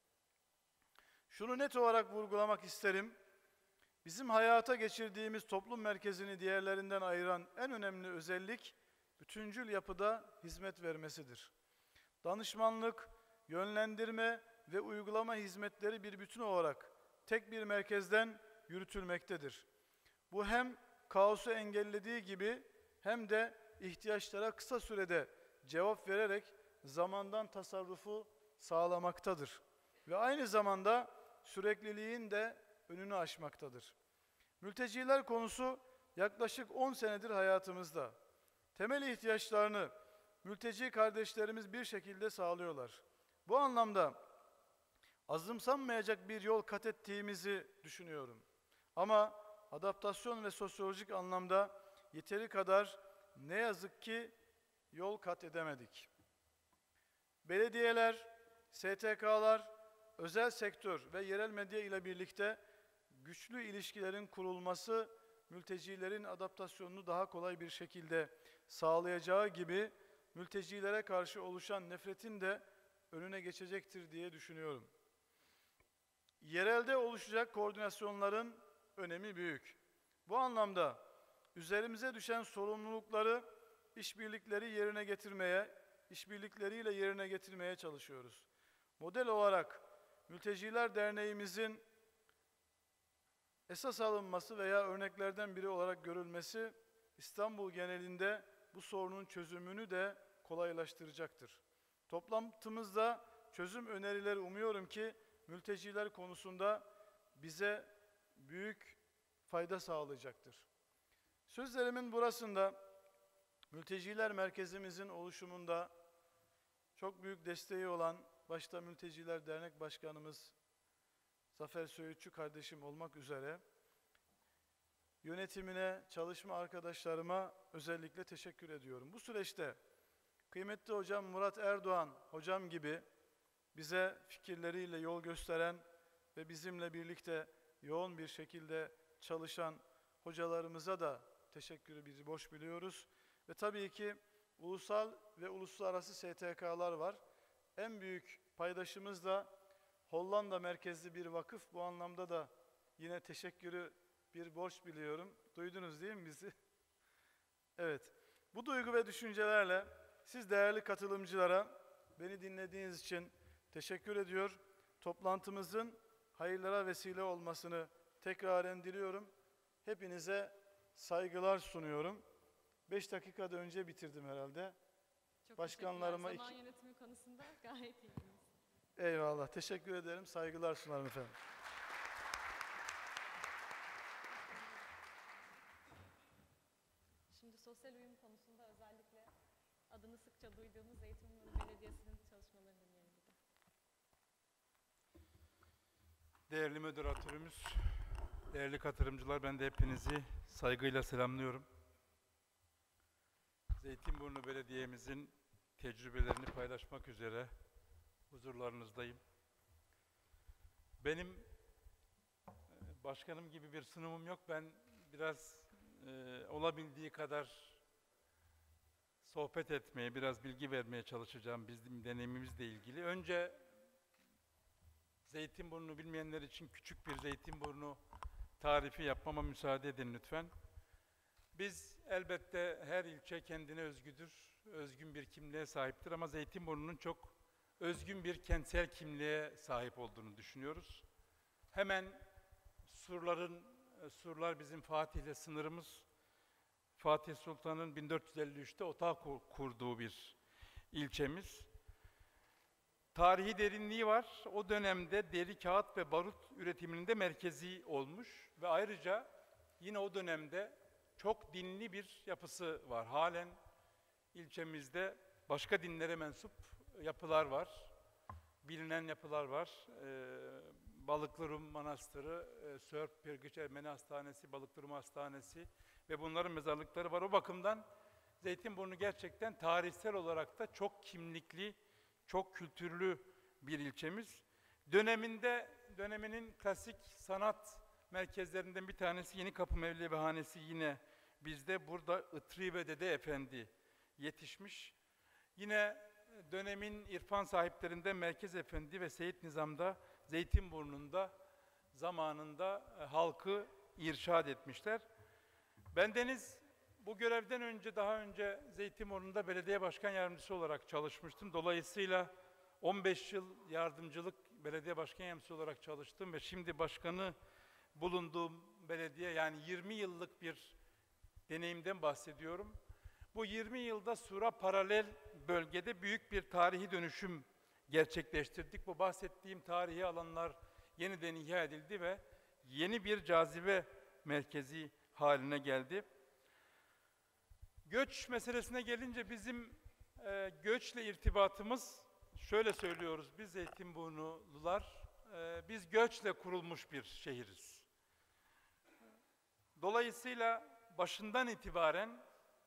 Şunu net olarak vurgulamak isterim. Bizim hayata geçirdiğimiz toplum merkezini diğerlerinden ayıran en önemli özellik bütüncül yapıda hizmet vermesidir. Danışmanlık, yönlendirme ve uygulama hizmetleri bir bütün olarak tek bir merkezden yürütülmektedir. Bu hem kaosu engellediği gibi hem de ihtiyaçlara kısa sürede cevap vererek zamandan tasarrufu sağlamaktadır. Ve aynı zamanda sürekliliğin de önünü aşmaktadır. Mülteciler konusu yaklaşık on senedir hayatımızda. Temel ihtiyaçlarını mülteci kardeşlerimiz bir şekilde sağlıyorlar. Bu anlamda azımsanmayacak bir yol kat ettiğimizi düşünüyorum. Ama adaptasyon ve sosyolojik anlamda yeteri kadar ne yazık ki yol kat edemedik. Belediyeler, S T K'lar, özel sektör ve yerel medya ile birlikte güçlü ilişkilerin kurulması mültecilerin adaptasyonunu daha kolay bir şekilde sağlayacağı gibi mültecilere karşı oluşan nefretin de önüne geçecektir diye düşünüyorum. Yerelde oluşacak koordinasyonların önemi büyük. Bu anlamda üzerimize düşen sorumlulukları işbirlikleri yerine getirmeye, işbirlikleriyle yerine getirmeye çalışıyoruz. Model olarak Mülteciler Derneğimizin esas alınması veya örneklerden biri olarak görülmesi İstanbul genelinde bu sorunun çözümünü de kolaylaştıracaktır. Toplantımızda çözüm önerileri umuyorum ki mülteciler konusunda bize büyük fayda sağlayacaktır. Sözlerimin burasında Mülteciler Merkezimizin oluşumunda çok büyük desteği olan başta Mülteciler Dernek Başkanımız Zafer Söğütçü kardeşim olmak üzere yönetimine, çalışma arkadaşlarıma özellikle teşekkür ediyorum. Bu süreçte kıymetli hocam Murat Erdoğan hocam gibi bize fikirleriyle yol gösteren ve bizimle birlikte yoğun bir şekilde çalışan hocalarımıza da teşekkürü bizi borç biliyoruz. Ve tabii ki ulusal ve uluslararası S T K'lar var. En büyük paydaşımız da Hollanda merkezli bir vakıf. Bu anlamda da yine teşekkürü bir borç biliyorum. Duydunuz değil mi bizi? Evet. Bu duygu ve düşüncelerle siz değerli katılımcılara beni dinlediğiniz için teşekkür ediyor. Toplantımızın hayırlara vesile olmasını tekraren diliyorum. Hepinize saygılar sunuyorum. Beş dakikada önce bitirdim herhalde. Çok Başkanlarıma teşekkürler. Zaman iki- yönetimi konusunda gayet iyiydiniz. Eyvallah. Teşekkür ederim. Saygılar sunarım efendim. Şimdi sosyal uyum konusunda özellikle adını sıkça duyduğumuz Zeytinburnu Belediyesi'nin çalışmalarını dinleyelim bir de. Değerli moderatörümüz, değerli katılımcılar, ben de hepinizi saygıyla selamlıyorum. Zeytinburnu Belediye'mizin tecrübelerini paylaşmak üzere huzurlarınızdayım. Benim e, başkanım gibi bir sunumum yok. Ben biraz e, olabildiği kadar sohbet etmeye, biraz bilgi vermeye çalışacağım bizim deneyimimizle ilgili. Önce Zeytinburnu bilmeyenler için küçük bir Zeytinburnu tarifi yapmama müsaade edin lütfen. Biz elbette her ilçe kendine özgüdür, özgün bir kimliğe sahiptir ama Zeytinburnu'nun çok özgün bir kentsel kimliğe sahip olduğunu düşünüyoruz. Hemen surların, surlar bizim Fatih'le sınırımız. Fatih Sultan'ın bin dört yüz elli üçte otağı kurduğu bir ilçemiz. Tarihi derinliği var. O dönemde deri, kağıt ve barut üretiminin de merkezi olmuş ve ayrıca yine o dönemde çok dinli bir yapısı var. Halen ilçemizde başka dinlere mensup yapılar var. Bilinen yapılar var. Ee, Balıklırum Manastırı, e, Sörp Pirgıç Ermeni Hastanesi, Balıklırum Hastanesi ve bunların mezarlıkları var. O bakımdan Zeytinburnu gerçekten tarihsel olarak da çok kimlikli, çok kültürlü bir ilçemiz. Döneminde, döneminin klasik sanat merkezlerinden bir tanesi Yenikapı Mevlevihanesi yine bizde. Burada Itri ve Dede Efendi yetişmiş. Yine dönemin irfan sahiplerinden Merkez Efendi ve Seyit Nizam'da Zeytinburnu'nda zamanında halkı irşad etmişler. Bendeniz bu görevden önce, daha önce Zeytinburnu'nda belediye başkan yardımcısı olarak çalışmıştım. Dolayısıyla on beş yıl yardımcılık belediye başkan yardımcısı olarak çalıştım ve şimdi başkanı bulunduğum belediye, yani yirmi yıllık bir deneyimden bahsediyorum. Bu yirmi yılda Sur'a paralel bölgede büyük bir tarihi dönüşüm gerçekleştirdik. Bu bahsettiğim tarihi alanlar yeniden ihya edildi ve yeni bir cazibe merkezi haline geldi. Göç meselesine gelince bizim e, göçle irtibatımız, şöyle söylüyoruz biz Zeytinburnulular, e, biz göçle kurulmuş bir şehiriz. Dolayısıyla başından itibaren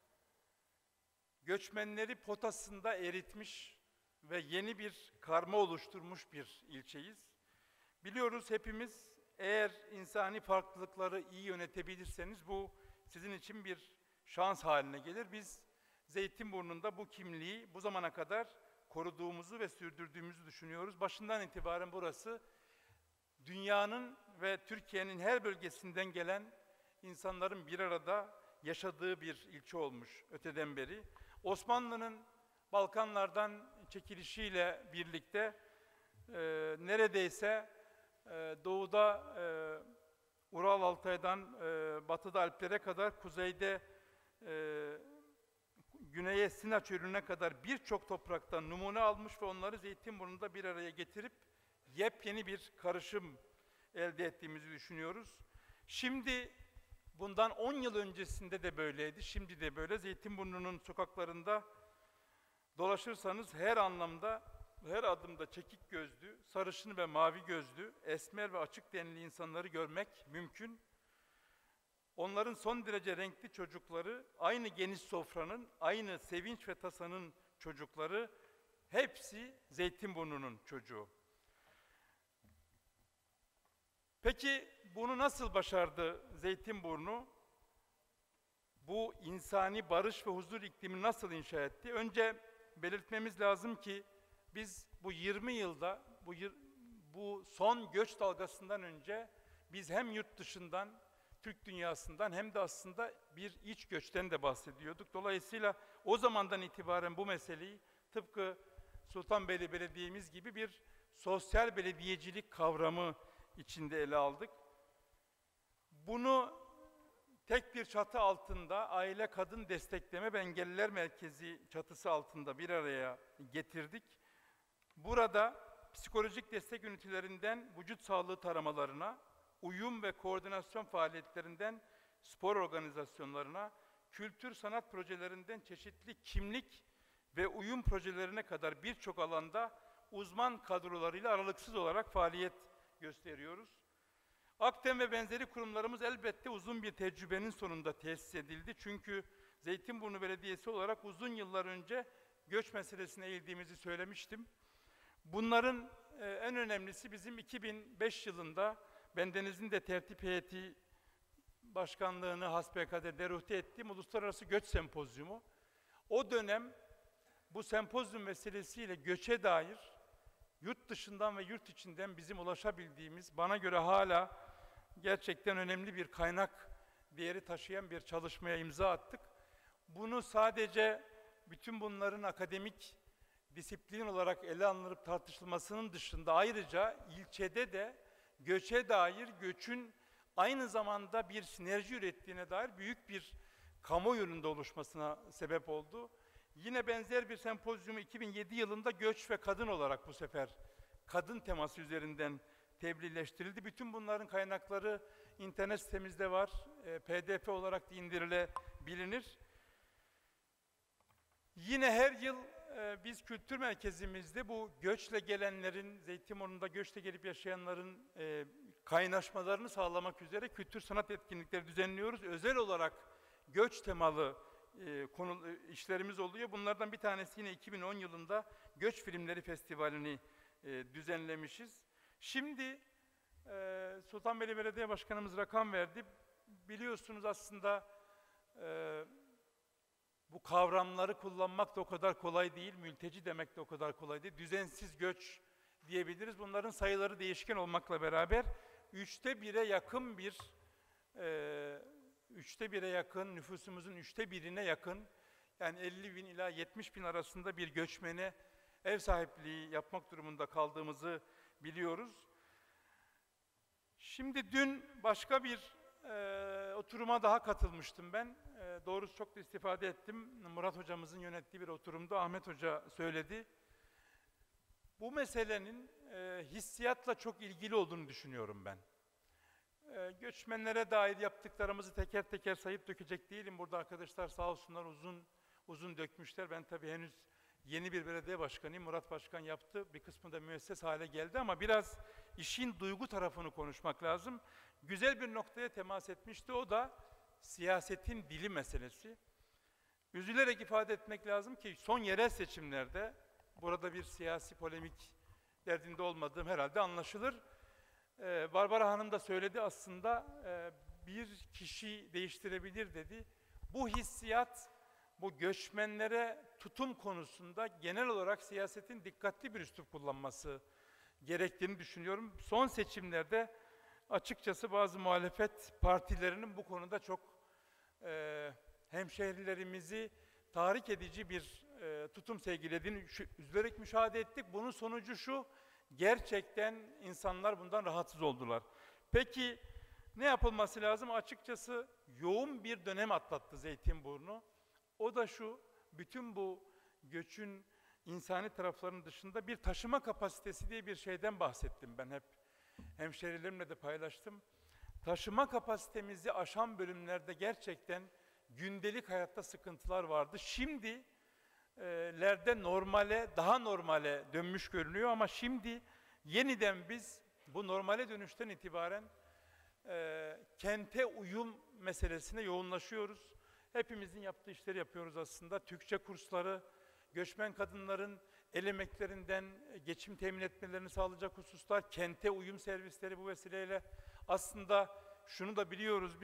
göçmenleri potasında eritmiş ve yeni bir karma oluşturmuş bir ilçeyiz. Biliyoruz hepimiz, eğer insani farklılıkları iyi yönetebilirseniz bu sizin için bir şans haline gelir. Biz Zeytinburnu'nda bu kimliği bu zamana kadar koruduğumuzu ve sürdürdüğümüzü düşünüyoruz. Başından itibaren burası dünyanın ve Türkiye'nin her bölgesinden gelen insanların bir arada yaşadığı bir ilçe olmuş öteden beri. Osmanlı'nın Balkanlardan çekilişiyle birlikte e, neredeyse e, doğuda e, Ural Altay'dan e, batıda Alplere kadar, kuzeyde e, güneye Sina Çölü'ne kadar birçok topraktan numune almış ve onları Zeytinburnu'nda bir araya getirip yepyeni bir karışım elde ettiğimizi düşünüyoruz. Şimdi bundan on yıl öncesinde de böyleydi, şimdi de böyle. Zeytinburnu'nun sokaklarında dolaşırsanız her anlamda, her adımda çekik gözlü, sarışın ve mavi gözlü, esmer ve açık tenli insanları görmek mümkün. Onların son derece renkli çocukları, aynı geniş sofranın, aynı sevinç ve tasanın çocukları, hepsi Zeytinburnu'nun çocuğu. Peki bunu nasıl başardı Zeytinburnu? bu insani barış ve huzur iklimini nasıl inşa etti? Önce belirtmemiz lazım ki biz bu yirmi yılda, bu, bu son göç dalgasından önce biz hem yurt dışından, Türk dünyasından hem de aslında bir iç göçten de bahsediyorduk. Dolayısıyla o zamandan itibaren bu meseleyi tıpkı Sultanbeyli Belediye'miz gibi bir sosyal belediyecilik kavramı içinde ele aldık. Bunu tek bir çatı altında Aile Kadın Destekleme ve Engelliler Merkezi çatısı altında bir araya getirdik. Burada psikolojik destek ünitelerinden vücut sağlığı taramalarına, uyum ve koordinasyon faaliyetlerinden spor organizasyonlarına, kültür sanat projelerinden çeşitli kimlik ve uyum projelerine kadar birçok alanda uzman kadrolarıyla aralıksız olarak faaliyet gösteriyoruz. Akdem ve benzeri kurumlarımız elbette uzun bir tecrübenin sonunda tesis edildi. Çünkü Zeytinburnu Belediyesi olarak uzun yıllar önce göç meselesine eğildiğimizi söylemiştim. Bunların e, en önemlisi bizim iki bin beş yılında bendenizin de tertip heyeti başkanlığını hasbelkader deruhte ettiğim Uluslararası Göç Sempozyumu. O dönem bu sempozyum vesilesiyle göçe dair yurt dışından ve yurt içinden bizim ulaşabildiğimiz, bana göre hala gerçekten önemli bir kaynak değeri taşıyan bir çalışmaya imza attık. Bunu sadece bütün bunların akademik disiplin olarak ele alınıp tartışılmasının dışında ayrıca ilçede de göçe dair, göçün aynı zamanda bir sinerji ürettiğine dair büyük bir kamuoyunun da oluşmasına sebep oldu. Yine benzer bir sempozyumu iki bin yedi yılında göç ve kadın olarak bu sefer kadın teması üzerinden tebliğleştirildi. Bütün bunların kaynakları internet sitemizde var. E, P D F olarak da indirilebilir. Yine her yıl e, biz kültür merkezimizde bu göçle gelenlerin, Zeytinburnu'nda göçle gelip yaşayanların e, kaynaşmalarını sağlamak üzere kültür sanat etkinlikleri düzenliyoruz. Özel olarak göç temalı e, konu, e, işlerimiz oluyor. Bunlardan bir tanesi yine iki bin on yılında Göç Filmleri Festivali'ni e, düzenlemişiz. Şimdi e, Sultanbeyli Belediye Başkanımız rakam verdi. Biliyorsunuz aslında e, bu kavramları kullanmak da o kadar kolay değil, mülteci demek de o kadar kolay değil. Düzensiz göç diyebiliriz. Bunların sayıları değişken olmakla beraber üçte bire yakın bir, e, üçte bire yakın, nüfusumuzun üçte birine yakın, yani elli bin ila yetmiş bin arasında bir göçmene ev sahipliği yapmak durumunda kaldığımızı biliyoruz. Şimdi dün başka bir e, oturuma daha katılmıştım ben. E, doğrusu çok da istifade ettim. Murat hocamızın yönettiği bir oturumda Ahmet Hoca söyledi. Bu meselenin e, hissiyatla çok ilgili olduğunu düşünüyorum ben. E, göçmenlere dair yaptıklarımızı teker teker sayıp dökecek değilim. Burada arkadaşlar sağ olsunlar uzun uzun dökmüşler. Ben tabii henüz yeni bir belediye başkanıyım. Murat Başkan yaptı. Bir kısmı da müesses hale geldi ama biraz işin duygu tarafını konuşmak lazım. Güzel bir noktaya temas etmişti. O da siyasetin dili meselesi. Üzülerek ifade etmek lazım ki son yerel seçimlerde, burada bir siyasi polemik derdinde olmadığım herhalde anlaşılır. Ee, Barbara Hanım da söyledi aslında, e, bir kişi değiştirebilir dedi. Bu hissiyat, bu göçmenlere tutum konusunda genel olarak siyasetin dikkatli bir üslup kullanması gerektiğini düşünüyorum. Son seçimlerde açıkçası bazı muhalefet partilerinin bu konuda çok e, hemşehrilerimizi tahrik edici bir e, tutum sergilediğini şu, üzülerek müşahede ettik. Bunun sonucu şu, gerçekten insanlar bundan rahatsız oldular. Peki ne yapılması lazım? Açıkçası yoğun bir dönem atlattı Zeytinburnu. O da şu, bütün bu göçün insani taraflarının dışında bir taşıma kapasitesi diye bir şeyden bahsettim ben hep. Hemşehrilerimle de paylaştım. Taşıma kapasitemizi aşan bölümlerde gerçekten gündelik hayatta sıkıntılar vardı. Şimdi e, lerde normale, daha normale dönmüş görünüyor ama şimdi yeniden biz bu normale dönüşten itibaren e, kente uyum meselesine yoğunlaşıyoruz. Hepimizin yaptığı işleri yapıyoruz aslında. Türkçe kursları, göçmen kadınların el emeklerinden geçim temin etmelerini sağlayacak hususlar, kente uyum servisleri bu vesileyle aslında şunu da biliyoruz biz,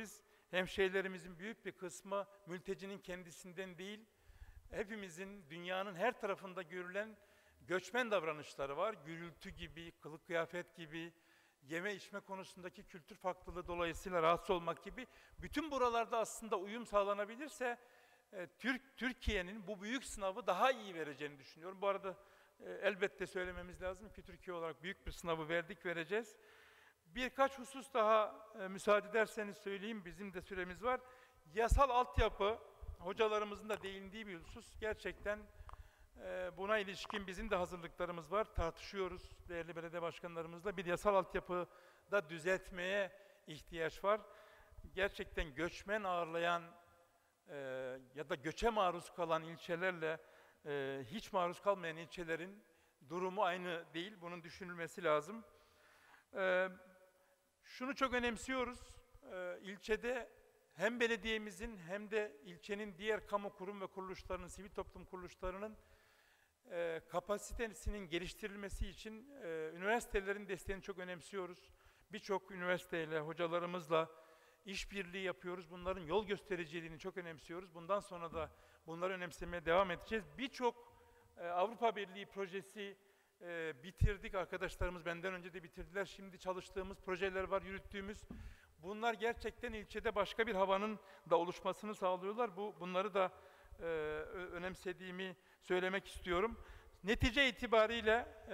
Hemşehrilerimizin büyük bir kısmı mültecinin kendisinden değil, hepimizin dünyanın her tarafında görülen göçmen davranışları var. Gürültü gibi, kılık kıyafet gibi, yeme içme konusundaki kültür farklılığı dolayısıyla rahatsız olmak gibi. Bütün buralarda aslında uyum sağlanabilirse e, Türk Türkiye'nin bu büyük sınavı daha iyi vereceğini düşünüyorum. Bu arada e, elbette söylememiz lazım ki Türkiye olarak büyük bir sınavı verdik, vereceğiz. Birkaç husus daha e, müsaade ederseniz söyleyeyim, bizim de süremiz var. Yasal altyapı, hocalarımızın da değindiği bir husus. Gerçekten e, buna ilişkin bizim de hazırlıklarımız var. Tartışıyoruz değerli belediye başkanlarımızla. Bir yasal altyapıda düzeltmeye ihtiyaç var. Gerçekten göçmen ağırlayan e, ya da göçe maruz kalan ilçelerle e, hiç maruz kalmayan ilçelerin durumu aynı değil. Bunun düşünülmesi lazım. E, şunu çok önemsiyoruz. E, ilçede hem belediyemizin hem de ilçenin diğer kamu kurum ve kuruluşlarının, sivil toplum kuruluşlarının e, kapasitesinin geliştirilmesi için e, üniversitelerin desteğini çok önemsiyoruz. Birçok üniversiteyle, hocalarımızla işbirliği yapıyoruz. Bunların yol göstericiliğini çok önemsiyoruz. Bundan sonra da bunları önemsemeye devam edeceğiz. Birçok e, Avrupa Birliği projesi e, bitirdik. Arkadaşlarımız benden önce de bitirdiler. Şimdi çalıştığımız projeler var, yürüttüğümüz. Bunlar gerçekten ilçede başka bir havanın da oluşmasını sağlıyorlar. Bu bunları da e, önemsediğimi söylemek istiyorum. Netice itibariyle e,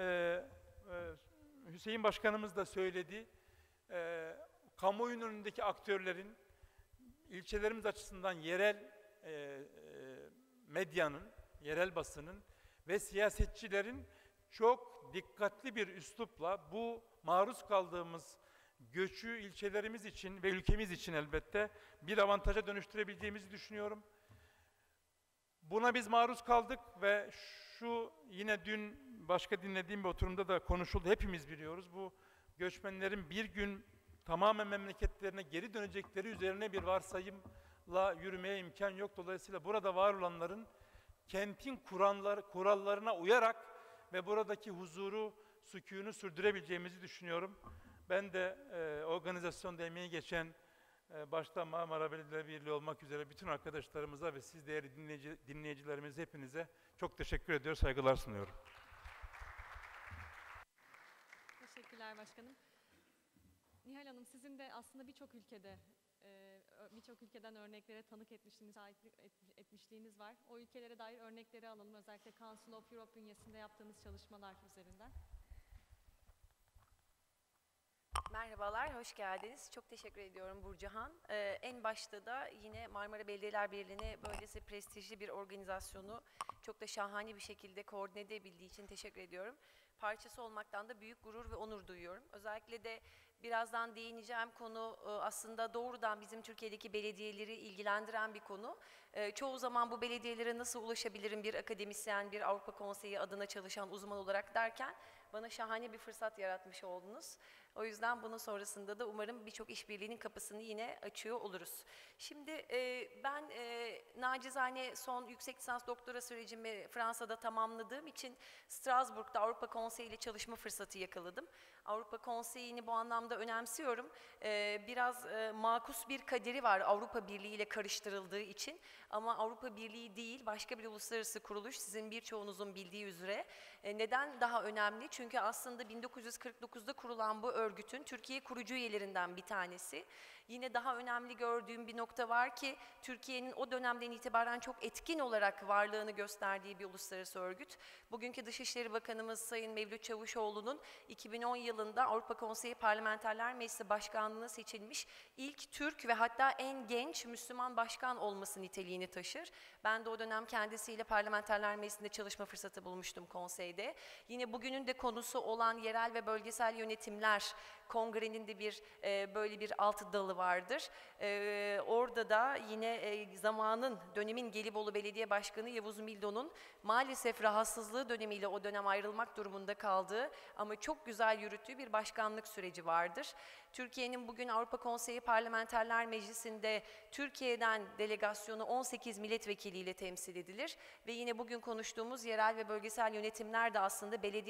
e, Hüseyin Başkanımız da söyledi. E, kamuoyunun önündeki aktörlerin, ilçelerimiz açısından yerel e, e, medyanın, yerel basının ve siyasetçilerin çok dikkatli bir üslupla bu maruz kaldığımız göçü ilçelerimiz için ve ülkemiz için elbette bir avantaja dönüştürebileceğimizi düşünüyorum. Buna biz maruz kaldık ve şu yine dün başka dinlediğim bir oturumda da konuşuldu. Hepimiz biliyoruz. Bu göçmenlerin bir gün tamamen memleketlerine geri dönecekleri üzerine bir varsayımla yürümeye imkan yok. Dolayısıyla burada var olanların kentin kuranlar, kurallarına uyarak ve buradaki huzuru, sükûnu sürdürebileceğimizi düşünüyorum. Ben de e, organizasyonda emeği geçen e, başta Marmara Belediye Birliği olmak üzere bütün arkadaşlarımıza ve siz değerli dinleyici, dinleyicilerimiz hepinize çok teşekkür ediyor, saygılar sunuyorum. Teşekkürler başkanım. Nihal Hanım, sizin de aslında birçok ülkede, e, birçok ülkeden örneklere tanık etmişliğiniz, etmişliğiniz var. O ülkelere dair örnekleri alalım. Özellikle Council of Europe bünyesinde yaptığınız çalışmalar üzerinden. Merhabalar, hoş geldiniz. Çok teşekkür ediyorum Burcuhan. Ee, en başta da yine Marmara Belediyeler Birliği'ne böylesi prestijli bir organizasyonu çok da şahane bir şekilde koordine edebildiği için teşekkür ediyorum. Parçası olmaktan da büyük gurur ve onur duyuyorum. Özellikle de birazdan değineceğim konu aslında doğrudan bizim Türkiye'deki belediyeleri ilgilendiren bir konu. Çoğu zaman bu belediyelere nasıl ulaşabilirim bir akademisyen, bir Avrupa Konseyi adına çalışan uzman olarak derken bana şahane bir fırsat yaratmış oldunuz. O yüzden bunun sonrasında da umarım birçok işbirliğinin kapısını yine açıyor oluruz. Şimdi e, ben e, nacizane son yüksek lisans doktora sürecimi Fransa'da tamamladığım için Strasbourg'da Avrupa Konseyi ile çalışma fırsatı yakaladım. Avrupa Konseyi'ni bu anlamda önemsiyorum. Ee, biraz e, makus bir kaderi var Avrupa Birliği ile karıştırıldığı için. Ama Avrupa Birliği değil, başka bir uluslararası kuruluş, sizin birçoğunuzun bildiği üzere. E, neden daha önemli? Çünkü aslında bin dokuz yüz kırk dokuzda kurulan bu örgütün Türkiye kurucu üyelerinden bir tanesi. Yine daha önemli gördüğüm bir nokta var ki Türkiye'nin o dönemden itibaren çok etkin olarak varlığını gösterdiği bir uluslararası örgüt. Bugünkü Dışişleri Bakanımız Sayın Mevlüt Çavuşoğlu'nun iki bin on yılında Avrupa Konseyi Parlamenterler Meclisi Başkanlığı'na seçilmiş ilk Türk ve hatta en genç Müslüman başkan olması niteliğini taşır. Ben de o dönem kendisiyle Parlamenterler Meclisi'nde çalışma fırsatı bulmuştum konseyde. Yine bugünün de konusu olan yerel ve bölgesel yönetimler kongrenin de bir e, böyle bir alt dalı vardır. E, orada da yine e, zamanın, dönemin Gelibolu Belediye Başkanı Yavuz Mildo'nun maalesef rahatsızlığı dönemiyle o dönem ayrılmak durumunda kaldığı ama çok güzel yürüttüğü bir başkanlık süreci vardır. Türkiye'nin bugün Avrupa Konseyi Parlamenterler Meclisi'nde Türkiye'den delegasyonu on sekiz milletvekiliyle temsil edilir ve yine bugün konuştuğumuz yerel ve bölgesel yönetimler de aslında belediye başkanlığı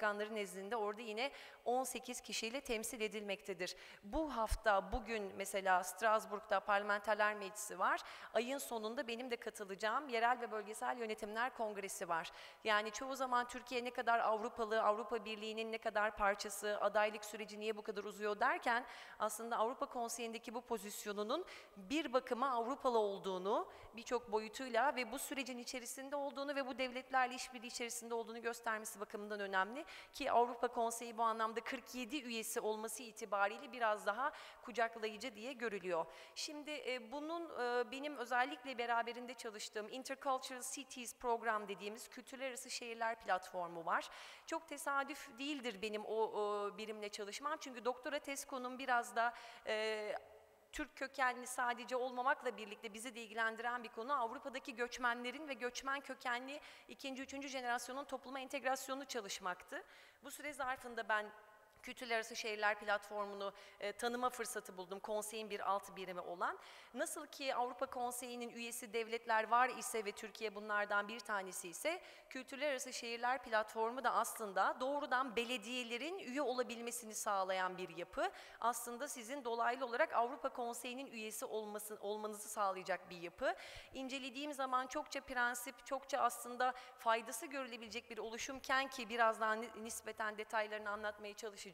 Başkanları nezdinde orada yine on sekiz kişiyle temsil edilmektedir. Bu hafta, bugün mesela Strasbourg'da Parlamenterler Meclisi var. Ayın sonunda benim de katılacağım Yerel ve Bölgesel Yönetimler Kongresi var. Yani çoğu zaman Türkiye ne kadar Avrupalı, Avrupa Birliği'nin ne kadar parçası, adaylık süreci niye bu kadar uzuyor derken aslında Avrupa Konseyi'ndeki bu pozisyonunun bir bakıma Avrupalı olduğunu, birçok boyutuyla ve bu sürecin içerisinde olduğunu ve bu devletlerle işbirliği içerisinde olduğunu göstermesi bakımından önemli ki Avrupa Konseyi bu anlamda kırk yedi üyesi olması itibariyle biraz daha kucaklayıcı diye görülüyor. Şimdi e, bunun e, benim özellikle beraberinde çalıştığım Intercultural Cities program dediğimiz kültürler arası şehirler platformu var. Çok tesadüf değildir benim o, o birimle çalışmam çünkü doktora tez konum biraz da e, Türk kökenli sadece olmamakla birlikte bizi de ilgilendiren bir konu Avrupa'daki göçmenlerin ve göçmen kökenli ikinci, üçüncü jenerasyonun topluma entegrasyonunu çalışmaktı. Bu süre zarfında ben Kültürler Arası Şehirler Platformu'nu e, tanıma fırsatı buldum. Konseyin bir alt birimi olan. Nasıl ki Avrupa Konseyi'nin üyesi devletler var ise ve Türkiye bunlardan bir tanesi ise Kültürler Arası Şehirler Platformu da aslında doğrudan belediyelerin üye olabilmesini sağlayan bir yapı. Aslında sizin dolaylı olarak Avrupa Konseyi'nin üyesi olması, olmanızı sağlayacak bir yapı. İncelediğim zaman çokça prensip, çokça aslında faydası görülebilecek bir oluşumken ki birazdan nispeten detaylarını anlatmaya çalışacağım.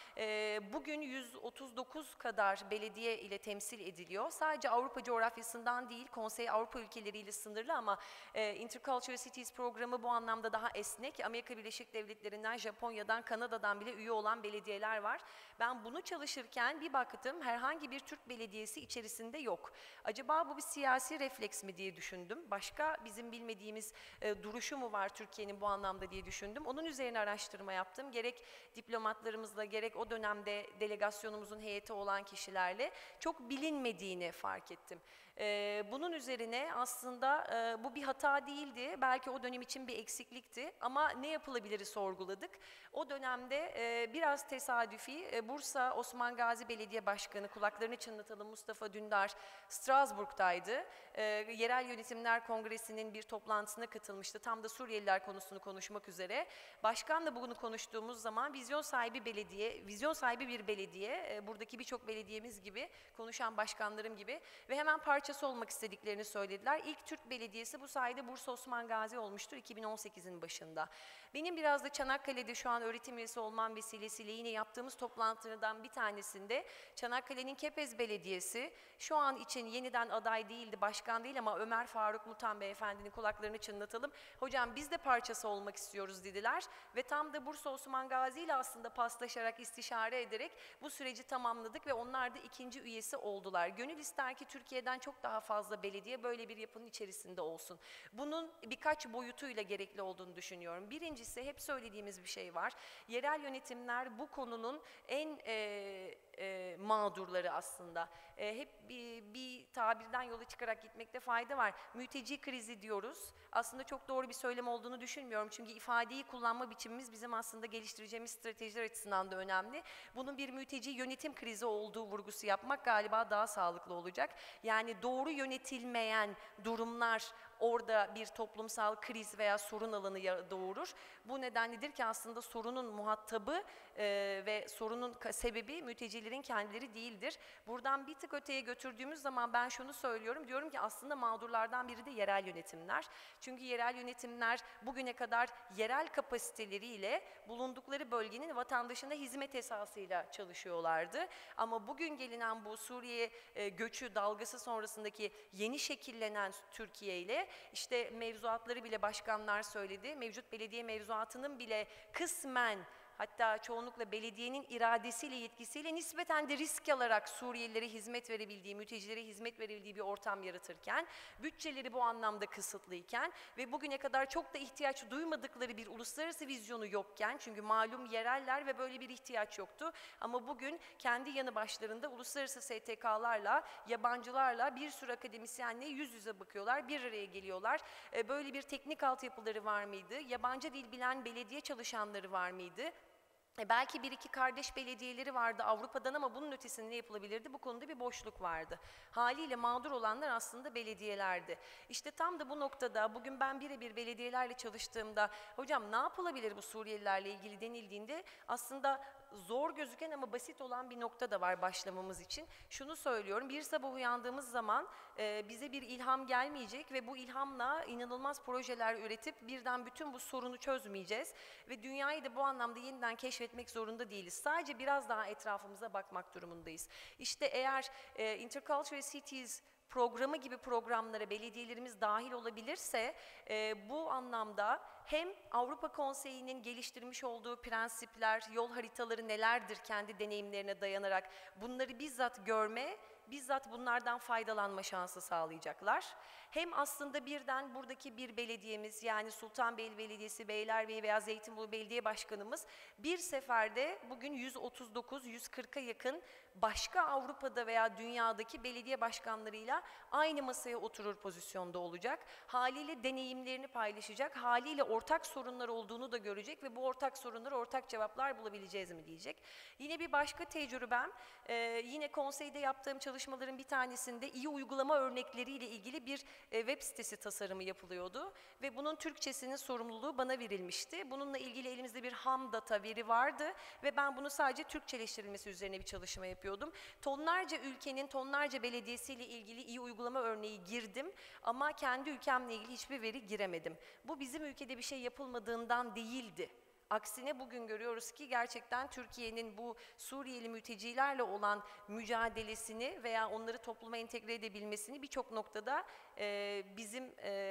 Bugün yüz otuz dokuz kadar belediye ile temsil ediliyor. Sadece Avrupa coğrafyasından değil, Konsey Avrupa ülkeleriyle sınırlı ama Intercultural Cities programı bu anlamda daha esnek. Amerika Birleşik Devletleri'nden, Japonya'dan, Kanada'dan bile üye olan belediyeler var. Ben bunu çalışırken bir baktım herhangi bir Türk belediyesi içerisinde yok. Acaba bu bir siyasi refleks mi diye düşündüm. Başka bizim bilmediğimiz e, duruşu mu var Türkiye'nin bu anlamda diye düşündüm. Onun üzerine araştırma yaptım. Gerek diplomatlarımızla gerek o dönemde delegasyonumuzun heyeti olan kişilerle çok bilinmediğini fark ettim. Ee, bunun üzerine aslında e, bu bir hata değildi, belki o dönem için bir eksiklikti ama ne yapılabiliri sorguladık. O dönemde e, biraz tesadüfi e, Bursa Osman Gazi Belediye Başkanı, kulaklarını çınlatalım, Mustafa Dündar Strasbourg'daydı. E, Yerel Yönetimler Kongresi'nin bir toplantısına katılmıştı, tam da Suriyeliler konusunu konuşmak üzere. Başkanla bunu konuştuğumuz zaman vizyon sahibi belediye, vizyon sahibi bir belediye, e, buradaki birçok belediyemiz gibi, konuşan başkanlarım gibi ve hemen parça parçası olmak istediklerini söylediler. İlk Türk belediyesi bu sayede Bursa Osman Gazi olmuştur iki bin on sekizin başında. Benim biraz da Çanakkale'de şu an öğretim üyesi olmam vesilesiyle yine yaptığımız toplantılardan bir tanesinde Çanakkale'nin Kepez Belediyesi şu an için yeniden aday değildi, başkan değil ama Ömer Faruk Mutan Beyefendinin kulaklarını çınlatalım. Hocam biz de parçası olmak istiyoruz dediler ve tam da Bursa Osman Gazi ile aslında paslaşarak, istişare ederek bu süreci tamamladık ve onlar da ikinci üyesi oldular. Gönül ister ki Türkiye'den çok daha fazla belediye böyle bir yapının içerisinde olsun. Bunun birkaç boyutuyla gerekli olduğunu düşünüyorum. Birincisi, hep söylediğimiz bir şey var. Yerel yönetimler bu konunun en e, e, mağdurları aslında. E, hep bir, bir tabirden yola çıkarak gitmekte fayda var. Mülteci krizi diyoruz. Aslında çok doğru bir söylem olduğunu düşünmüyorum. Çünkü ifadeyi kullanma biçimimiz bizim aslında geliştireceğimiz stratejiler açısından da önemli. Bunun bir mülteci yönetim krizi olduğu vurgusu yapmak galiba daha sağlıklı olacak. Yani doğru yönetilmeyen durumlar orada bir toplumsal kriz veya sorun alanı doğurur. Bu nedenledir ki aslında sorunun muhatabı e, ve sorunun sebebi mültecilerin kendileri değildir. Buradan bir tık öteye götürdüğümüz zaman ben şunu söylüyorum, diyorum ki aslında mağdurlardan biri de yerel yönetimler. Çünkü yerel yönetimler bugüne kadar yerel kapasiteleriyle bulundukları bölgenin vatandaşına hizmet esasıyla çalışıyorlardı. Ama bugün gelinen bu Suriye e, göçü dalgası sonrasındaki yeni şekillenen Türkiye ile işte mevzuatları bile başkanlar söyledi. Mevcut belediye mevzuatının bile kısmen, hatta çoğunlukla belediyenin iradesiyle, yetkisiyle nispeten de risk alarak Suriyelilere hizmet verebildiği, mültecilere hizmet verebildiği bir ortam yaratırken, bütçeleri bu anlamda kısıtlıyken ve bugüne kadar çok da ihtiyaç duymadıkları bir uluslararası vizyonu yokken, çünkü malum yereller ve böyle bir ihtiyaç yoktu. Ama bugün kendi yanı başlarında uluslararası S T K'larla, yabancılarla, bir sürü akademisyenle yüz yüze bakıyorlar, bir araya geliyorlar. Böyle bir teknik altyapıları var mıydı? Yabancı dil bilen belediye çalışanları var mıydı? E belki bir iki kardeş belediyeleri vardı Avrupa'dan ama bunun ötesinde ne yapılabilirdi? Bu konuda bir boşluk vardı. Haliyle mağdur olanlar aslında belediyelerdi. İşte tam da bu noktada bugün ben birebir belediyelerle çalıştığımda hocam ne yapılabilir bu Suriyelilerle ilgili denildiğinde aslında zor gözüken ama basit olan bir nokta da var başlamamız için. Şunu söylüyorum, bir sabah uyandığımız zaman e, bize bir ilham gelmeyecek ve bu ilhamla inanılmaz projeler üretip birden bütün bu sorunu çözmeyeceğiz. Ve dünyayı da bu anlamda yeniden keşfetmek zorunda değiliz. Sadece biraz daha etrafımıza bakmak durumundayız. İşte eğer e, Intercultural Cities programı gibi programlara belediyelerimiz dahil olabilirse e, bu anlamda hem Avrupa Konseyi'nin geliştirmiş olduğu prensipler, yol haritaları nelerdir kendi deneyimlerine dayanarak bunları bizzat görme, bizzat bunlardan faydalanma şansı sağlayacaklar. Hem aslında birden buradaki bir belediyemiz yani Sultanbeyli Belediyesi, Beylerbeyi veya Zeytinburnu Belediye Başkanımız bir seferde bugün yüz otuz dokuz yüz kırka yakın başka Avrupa'da veya dünyadaki belediye başkanlarıyla aynı masaya oturur pozisyonda olacak. Haliyle deneyimlerini paylaşacak, haliyle ortak sorunlar olduğunu da görecek ve bu ortak sorunlara ortak cevaplar bulabileceğiz mi diyecek. Yine bir başka tecrübem, e, yine konseyde yaptığım çalışmaların bir tanesinde iyi uygulama örnekleriyle ilgili bir e, web sitesi tasarımı yapılıyordu ve bunun Türkçesinin sorumluluğu bana verilmişti. Bununla ilgili elimizde bir ham data veri vardı ve ben bunu sadece Türkçeleştirilmesi üzerine bir çalışma yapıyordum. Tonlarca ülkenin tonlarca belediyesiyle ilgili iyi uygulama örneği girdim ama kendi ülkemle ilgili hiçbir veri giremedim. Bu bizim ülkede bir şey yapılmadığından değildi. Aksine bugün görüyoruz ki gerçekten Türkiye'nin bu Suriyeli mültecilerle olan mücadelesini veya onları topluma entegre edebilmesini birçok noktada e, bizim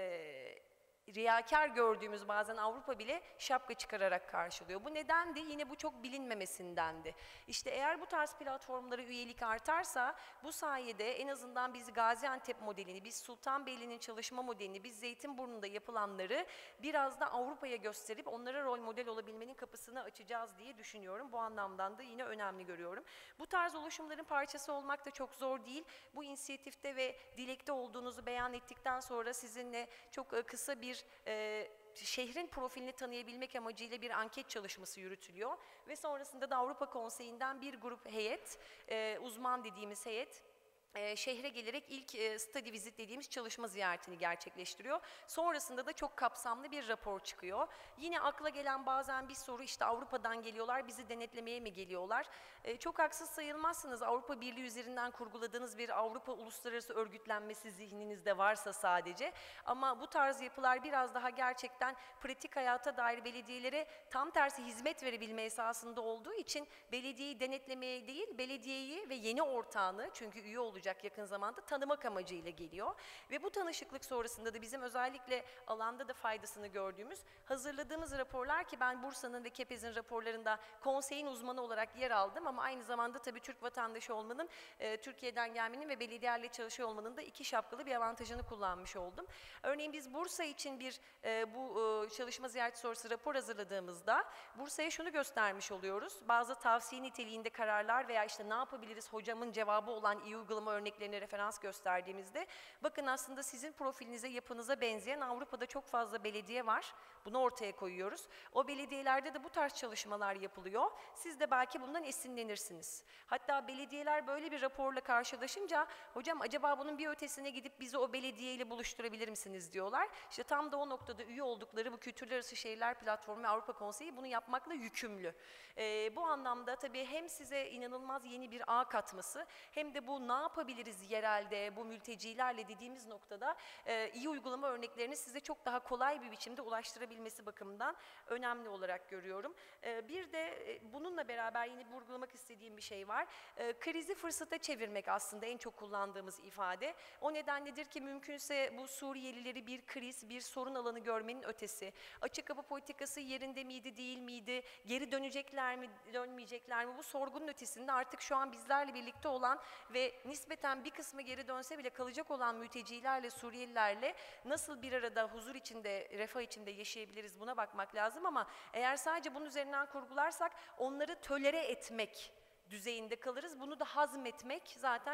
e, riyakar gördüğümüz bazen Avrupa bile şapka çıkararak karşılıyor. Bu nedendi? Yine bu çok bilinmemesindendi. İşte eğer bu tarz platformlara üyelik artarsa bu sayede en azından biz Gaziantep modelini, biz Sultanbeyli'nin çalışma modelini, biz Zeytinburnu'nda yapılanları biraz da Avrupa'ya gösterip onlara rol model olabilmenin kapısını açacağız diye düşünüyorum. Bu anlamdan da yine önemli görüyorum. Bu tarz oluşumların parçası olmak da çok zor değil. Bu inisiyatifte ve dilekte olduğunuzu beyan ettikten sonra sizinle çok kısa bir e, şehrin profilini tanıyabilmek amacıyla bir anket çalışması yürütülüyor ve sonrasında da Avrupa Konseyi'nden bir grup heyet, e, uzman dediğimiz heyet, E, şehre gelerek ilk e, study visit dediğimiz çalışma ziyaretini gerçekleştiriyor. Sonrasında da çok kapsamlı bir rapor çıkıyor. Yine akla gelen bazen bir soru, işte Avrupa'dan geliyorlar, bizi denetlemeye mi geliyorlar? E, çok haksız sayılmazsınız. Avrupa Birliği üzerinden kurguladığınız bir Avrupa uluslararası örgütlenmesi zihninizde varsa sadece. Ama bu tarz yapılar biraz daha gerçekten pratik hayata dair belediyelere tam tersi hizmet verebilme esasında olduğu için belediyeyi denetlemeye değil, belediyeyi ve yeni ortağını, çünkü üye olacak yakın zamanda, tanımak amacıyla geliyor. Ve bu tanışıklık sonrasında da bizim özellikle alanda da faydasını gördüğümüz hazırladığımız raporlar, ki ben Bursa'nın ve Kepez'in raporlarında konseyin uzmanı olarak yer aldım ama aynı zamanda tabii Türk vatandaşı olmanın, e, Türkiye'den gelmenin ve belediyelerle çalışıyor olmanın da iki şapkalı bir avantajını kullanmış oldum. Örneğin biz Bursa için bir e, bu e, çalışma ziyareti sonrası rapor hazırladığımızda Bursa'ya şunu göstermiş oluyoruz. Bazı tavsiye niteliğinde kararlar veya işte ne yapabiliriz hocamın cevabı olan iyi uygulama örneklerine referans gösterdiğimizde, bakın aslında sizin profilinize, yapınıza benzeyen Avrupa'da çok fazla belediye var. Bunu ortaya koyuyoruz. O belediyelerde de bu tarz çalışmalar yapılıyor. Siz de belki bundan esinlenirsiniz. Hatta belediyeler böyle bir raporla karşılaşınca, hocam acaba bunun bir ötesine gidip bizi o belediyeyle buluşturabilir misiniz diyorlar. İşte tam da o noktada üye oldukları bu Kültürler Arası Şehirler Platformu ve Avrupa Konseyi bunu yapmakla yükümlü. Ee, bu anlamda tabii hem size inanılmaz yeni bir ağ katması, hem de bu ne yapabiliriz yerelde, bu mültecilerle dediğimiz noktada e, iyi uygulama örneklerini size çok daha kolay bir biçimde ulaştırabilmesi bakımından önemli olarak görüyorum. E, bir de e, bununla beraber yine vurgulamak istediğim bir şey var. E, krizi fırsata çevirmek aslında en çok kullandığımız ifade. O nedenledir ki mümkünse bu Suriyelileri bir kriz, bir sorun alanı görmenin ötesi. Açık kapı politikası yerinde miydi, değil miydi? Geri dönecekler mi, dönmeyecekler mi? Bu sorgunun ötesinde artık şu an bizlerle birlikte olan ve nispeten bir kısmı geri dönse bile kalacak olan mültecilerle, Suriyelilerle nasıl bir arada huzur içinde, refah içinde yaşayabiliriz, buna bakmak lazım. Ama eğer sadece bunun üzerinden kurgularsak onları tölere etmek düzeyinde kalırız. Bunu da hazmetmek zaten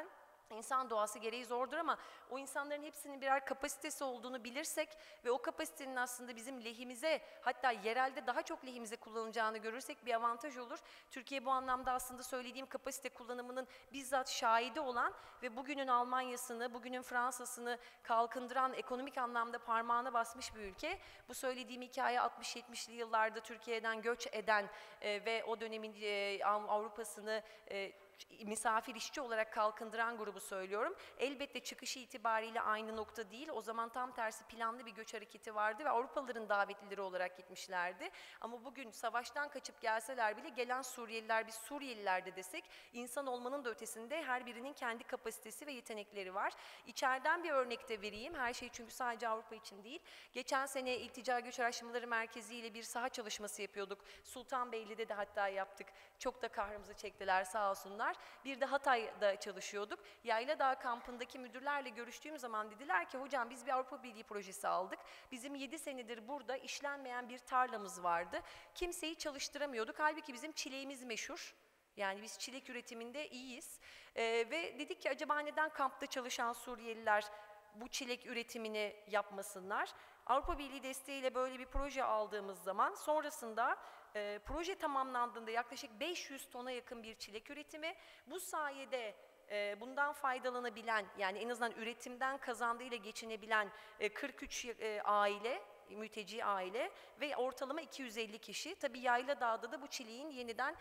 İnsan doğası gereği zordur ama o insanların hepsinin birer kapasitesi olduğunu bilirsek ve o kapasitenin aslında bizim lehimize, hatta yerelde daha çok lehimize kullanılacağını görürsek bir avantaj olur. Türkiye bu anlamda aslında söylediğim kapasite kullanımının bizzat şahidi olan ve bugünün Almanya'sını, bugünün Fransa'sını kalkındıran, ekonomik anlamda parmağına basmış bir ülke. Bu söylediğim hikaye altmış yetmişli yıllarda Türkiye'den göç eden e, ve o dönemin e, Avrupa'sını e, misafir işçi olarak kalkındıran grubu söylüyorum. Elbette çıkışı itibariyle aynı nokta değil. O zaman tam tersi planlı bir göç hareketi vardı ve Avrupalıların davetlileri olarak gitmişlerdi. Ama bugün savaştan kaçıp gelseler bile gelen Suriyeliler, biz Suriyeliler de desek, insan olmanın da ötesinde her birinin kendi kapasitesi ve yetenekleri var. İçeriden bir örnek de vereyim. Her şey çünkü sadece Avrupa için değil. Geçen sene İltica Göç Araştırmaları Merkezi ile bir saha çalışması yapıyorduk. Sultanbeyli'de de hatta yaptık. Çok da kahrımızı çektiler sağ olsunlar. Bir de Hatay'da çalışıyorduk. Yayladağ kampındaki müdürlerle görüştüğüm zaman dediler ki hocam biz bir Avrupa Birliği projesi aldık. Bizim yedi senedir burada işlenmeyen bir tarlamız vardı. Kimseyi çalıştıramıyorduk. Halbuki bizim çileğimiz meşhur. Yani biz çilek üretiminde iyiyiz. Ee, ve dedik ki acaba neden kampta çalışan Suriyeliler bu çilek üretimini yapmasınlar? Avrupa Birliği desteğiyle böyle bir proje aldığımız zaman sonrasında e, proje tamamlandığında yaklaşık beş yüz tona yakın bir çilek üretimi. Bu sayede e, bundan faydalanabilen, yani en azından üretimden kazandığıyla geçinebilen e, kırk üç e, aile, mülteci aile ve ortalama iki yüz elli kişi. Tabii Yayladağ'da da bu çileğin yeniden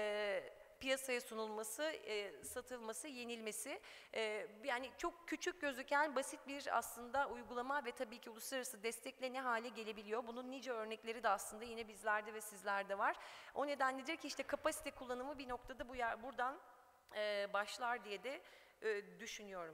e, piyasaya sunulması, e, satılması, yenilmesi, e, yani çok küçük gözüken basit bir aslında uygulama ve tabii ki uluslararası destekle ne hale gelebiliyor. Bunun nice örnekleri de aslında yine bizlerde ve sizlerde var. O nedenledir ki işte kapasite kullanımı bir noktada bu yer, buradan e, başlar diye de e, düşünüyorum.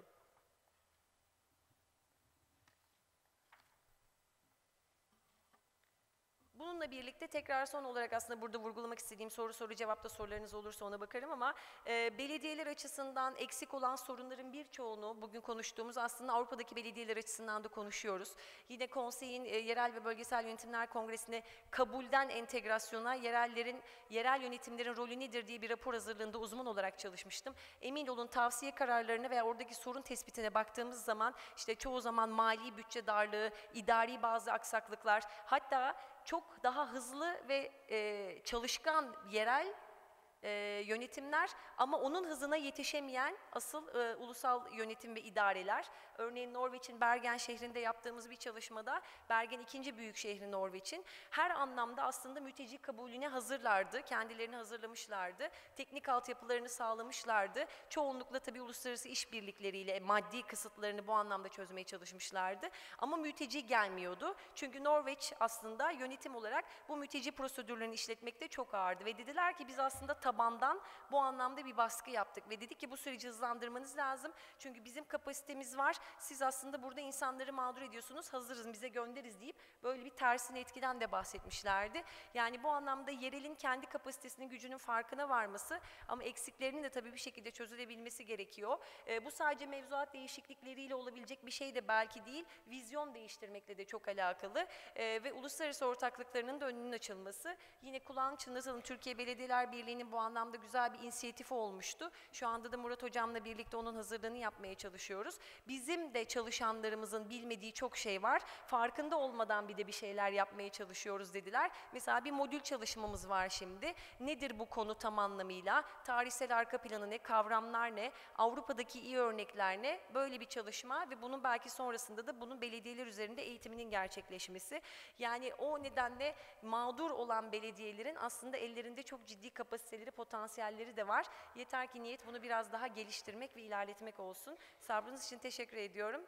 Bununla birlikte tekrar son olarak aslında burada vurgulamak istediğim soru soru cevapta sorularınız olursa ona bakarım ama e, belediyeler açısından eksik olan sorunların birçoğunu bugün konuştuğumuz aslında Avrupa'daki belediyeler açısından da konuşuyoruz. Yine konseyin e, yerel ve bölgesel yönetimler kongresine kabulden entegrasyona yerellerin, yerel yönetimlerin rolü nedir diye bir rapor hazırlığında uzman olarak çalışmıştım. Emin olun tavsiye kararlarına veya oradaki sorun tespitine baktığımız zaman işte çoğu zaman mali bütçe darlığı, idari bazı aksaklıklar, hatta çok daha hızlı ve e, çalışkan yerel e, yönetimler ama onun hızına yetişemeyen asıl e, ulusal yönetim ve idareler. Örneğin Norveç'in Bergen şehrinde yaptığımız bir çalışmada, Bergen ikinci büyük şehri Norveç'in, her anlamda aslında mülteci kabulüne hazırlardı, kendilerini hazırlamışlardı, teknik altyapılarını sağlamışlardı. Çoğunlukla tabii uluslararası işbirlikleriyle maddi kısıtlarını bu anlamda çözmeye çalışmışlardı. Ama mülteci gelmiyordu. Çünkü Norveç aslında yönetim olarak bu mülteci prosedürlerini işletmekte çok ağırdı ve dediler ki biz aslında tabandan bu anlamda bir baskı yaptık ve dedik ki bu süreci hızlandırmanız lazım. Çünkü bizim kapasitemiz var. Siz aslında burada insanları mağdur ediyorsunuz. Hazırız, bize göndeririz deyip böyle bir tersine etkiden de bahsetmişlerdi. Yani bu anlamda yerelin kendi kapasitesinin, gücünün farkına varması ama eksiklerinin de tabii bir şekilde çözülebilmesi gerekiyor. E, bu sadece mevzuat değişiklikleriyle olabilecek bir şey de belki değil. Vizyon değiştirmekle de çok alakalı. E, ve uluslararası ortaklıklarının da önünün açılması. Yine kulağını çınlatalım. Türkiye Belediyeler Birliği'nin bu anlamda güzel bir inisiyatifi olmuştu. Şu anda da Murat Hocam'la birlikte onun hazırlığını yapmaya çalışıyoruz. Bizim de çalışanlarımızın bilmediği çok şey var. Farkında olmadan bir de bir şeyler yapmaya çalışıyoruz dediler. Mesela bir modül çalışmamız var şimdi. Nedir bu konu tam anlamıyla? Tarihsel arka planı ne? Kavramlar ne? Avrupa'daki iyi örnekler ne? Böyle bir çalışma ve bunun belki sonrasında da bunun belediyeler üzerinde eğitiminin gerçekleşmesi. Yani o nedenle mağdur olan belediyelerin aslında ellerinde çok ciddi kapasiteleri, potansiyelleri de var. Yeter ki niyet bunu biraz daha geliştirmek ve ilerletmek olsun. Sabrınız için teşekkür ediyorum.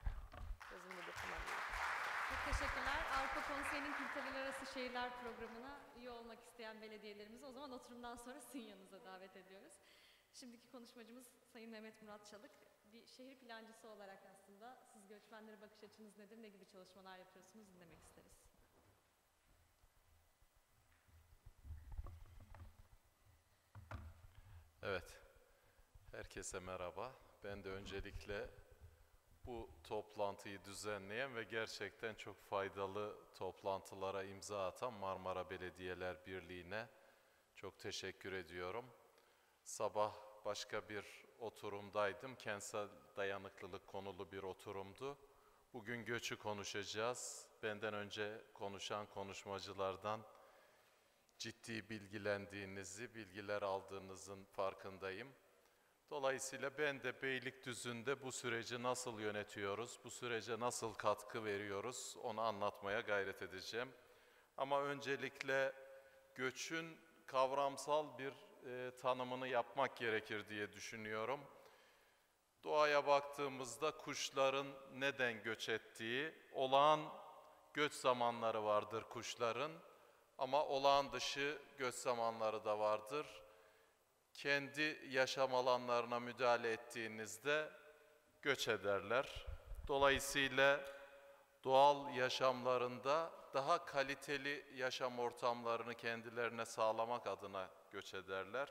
Sözümü de tamamlayayım. Çok teşekkürler. Avrupa Konseyi'nin Kültürler Arası Şehirler Programı'na üye olmak isteyen belediyelerimizi o zaman oturumdan sonra sizin yanınıza davet ediyoruz. Şimdiki konuşmacımız Sayın Mehmet Murat Çalık. Bir şehir plancısı olarak aslında siz göçmenlere bakış açınız nedir, ne gibi çalışmalar yapıyorsunuz dinlemek isteriz. Evet, herkese merhaba. Ben de öncelikle bu toplantıyı düzenleyen ve gerçekten çok faydalı toplantılara imza atan Marmara Belediyeler Birliği'ne çok teşekkür ediyorum. Sabah başka bir oturumdaydım. Kentsel dayanıklılık konulu bir oturumdu. Bugün göçü konuşacağız. Benden önce konuşan konuşmacılardan ciddi bilgilendiğinizi, bilgiler aldığınızın farkındayım. Dolayısıyla ben de Beylikdüzü'nde bu süreci nasıl yönetiyoruz, bu sürece nasıl katkı veriyoruz onu anlatmaya gayret edeceğim. Ama öncelikle göçün kavramsal bir e, tanımını yapmak gerekir diye düşünüyorum. Doğaya baktığımızda kuşların neden göç ettiği, olağan göç zamanları vardır kuşların ama olağan dışı göç zamanları da vardır. Kendi yaşam alanlarına müdahale ettiğinizde göç ederler. Dolayısıyla doğal yaşamlarında daha kaliteli yaşam ortamlarını kendilerine sağlamak adına göç ederler.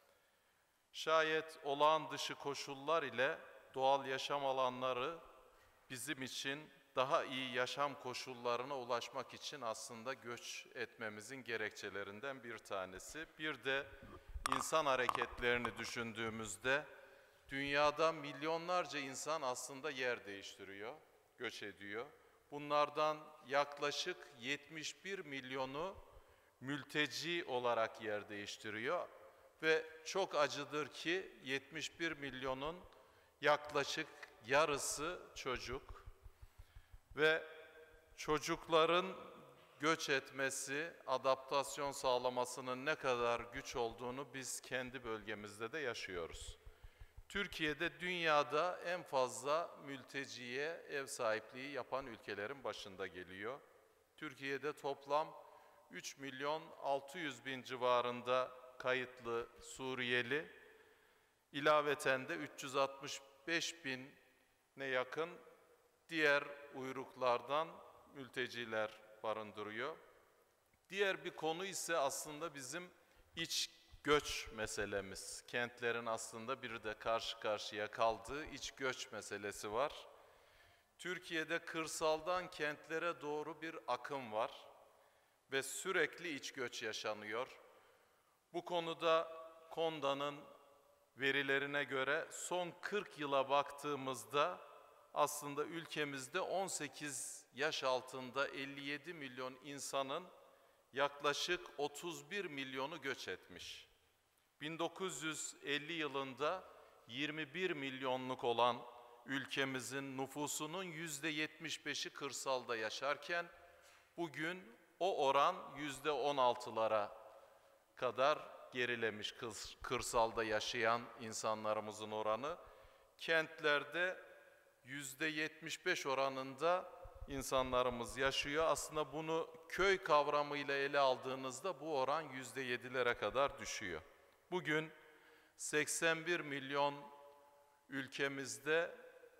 Şayet olağan dışı koşullar ile doğal yaşam alanları bizim için daha iyi yaşam koşullarına ulaşmak için aslında göç etmemizin gerekçelerinden bir tanesi. Bir de insan hareketlerini düşündüğümüzde dünyada milyonlarca insan aslında yer değiştiriyor, göç ediyor. Bunlardan yaklaşık yetmiş bir milyonu mülteci olarak yer değiştiriyor ve çok acıdır ki yetmiş bir milyonun yaklaşık yarısı çocuk ve çocukların göç etmesi, adaptasyon sağlamasının ne kadar güç olduğunu biz kendi bölgemizde de yaşıyoruz. Türkiye'de dünyada en fazla mülteciye ev sahipliği yapan ülkelerin başında geliyor. Türkiye'de toplam üç milyon altı yüz bin civarında kayıtlı Suriyeli, ilaveten de üç yüz altmış beş bine yakın diğer uyruklardan mülteciler barındırıyor. Diğer bir konu ise aslında bizim iç göç meselemiz. Kentlerin aslında bir de karşı karşıya kaldığı iç göç meselesi var. Türkiye'de kırsaldan kentlere doğru bir akım var ve sürekli iç göç yaşanıyor. Bu konuda KONDA'nın verilerine göre son kırk yıla baktığımızda aslında ülkemizde on sekiz yaş altında elli yedi milyon insanın yaklaşık otuz bir milyonu göç etmiş. bin dokuz yüz elli yılında yirmi bir milyonluk olan ülkemizin nüfusunun yüzde yetmiş beşi kırsalda yaşarken bugün o oran yüzde on altılara kadar gerilemiş kırsalda yaşayan insanlarımızın oranı. Kentlerde yüzde yetmiş beş oranında insanlarımız yaşıyor. Aslında bunu köy kavramıyla ele aldığınızda bu oran yüzde yedilere kadar düşüyor. Bugün seksen bir milyon ülkemizde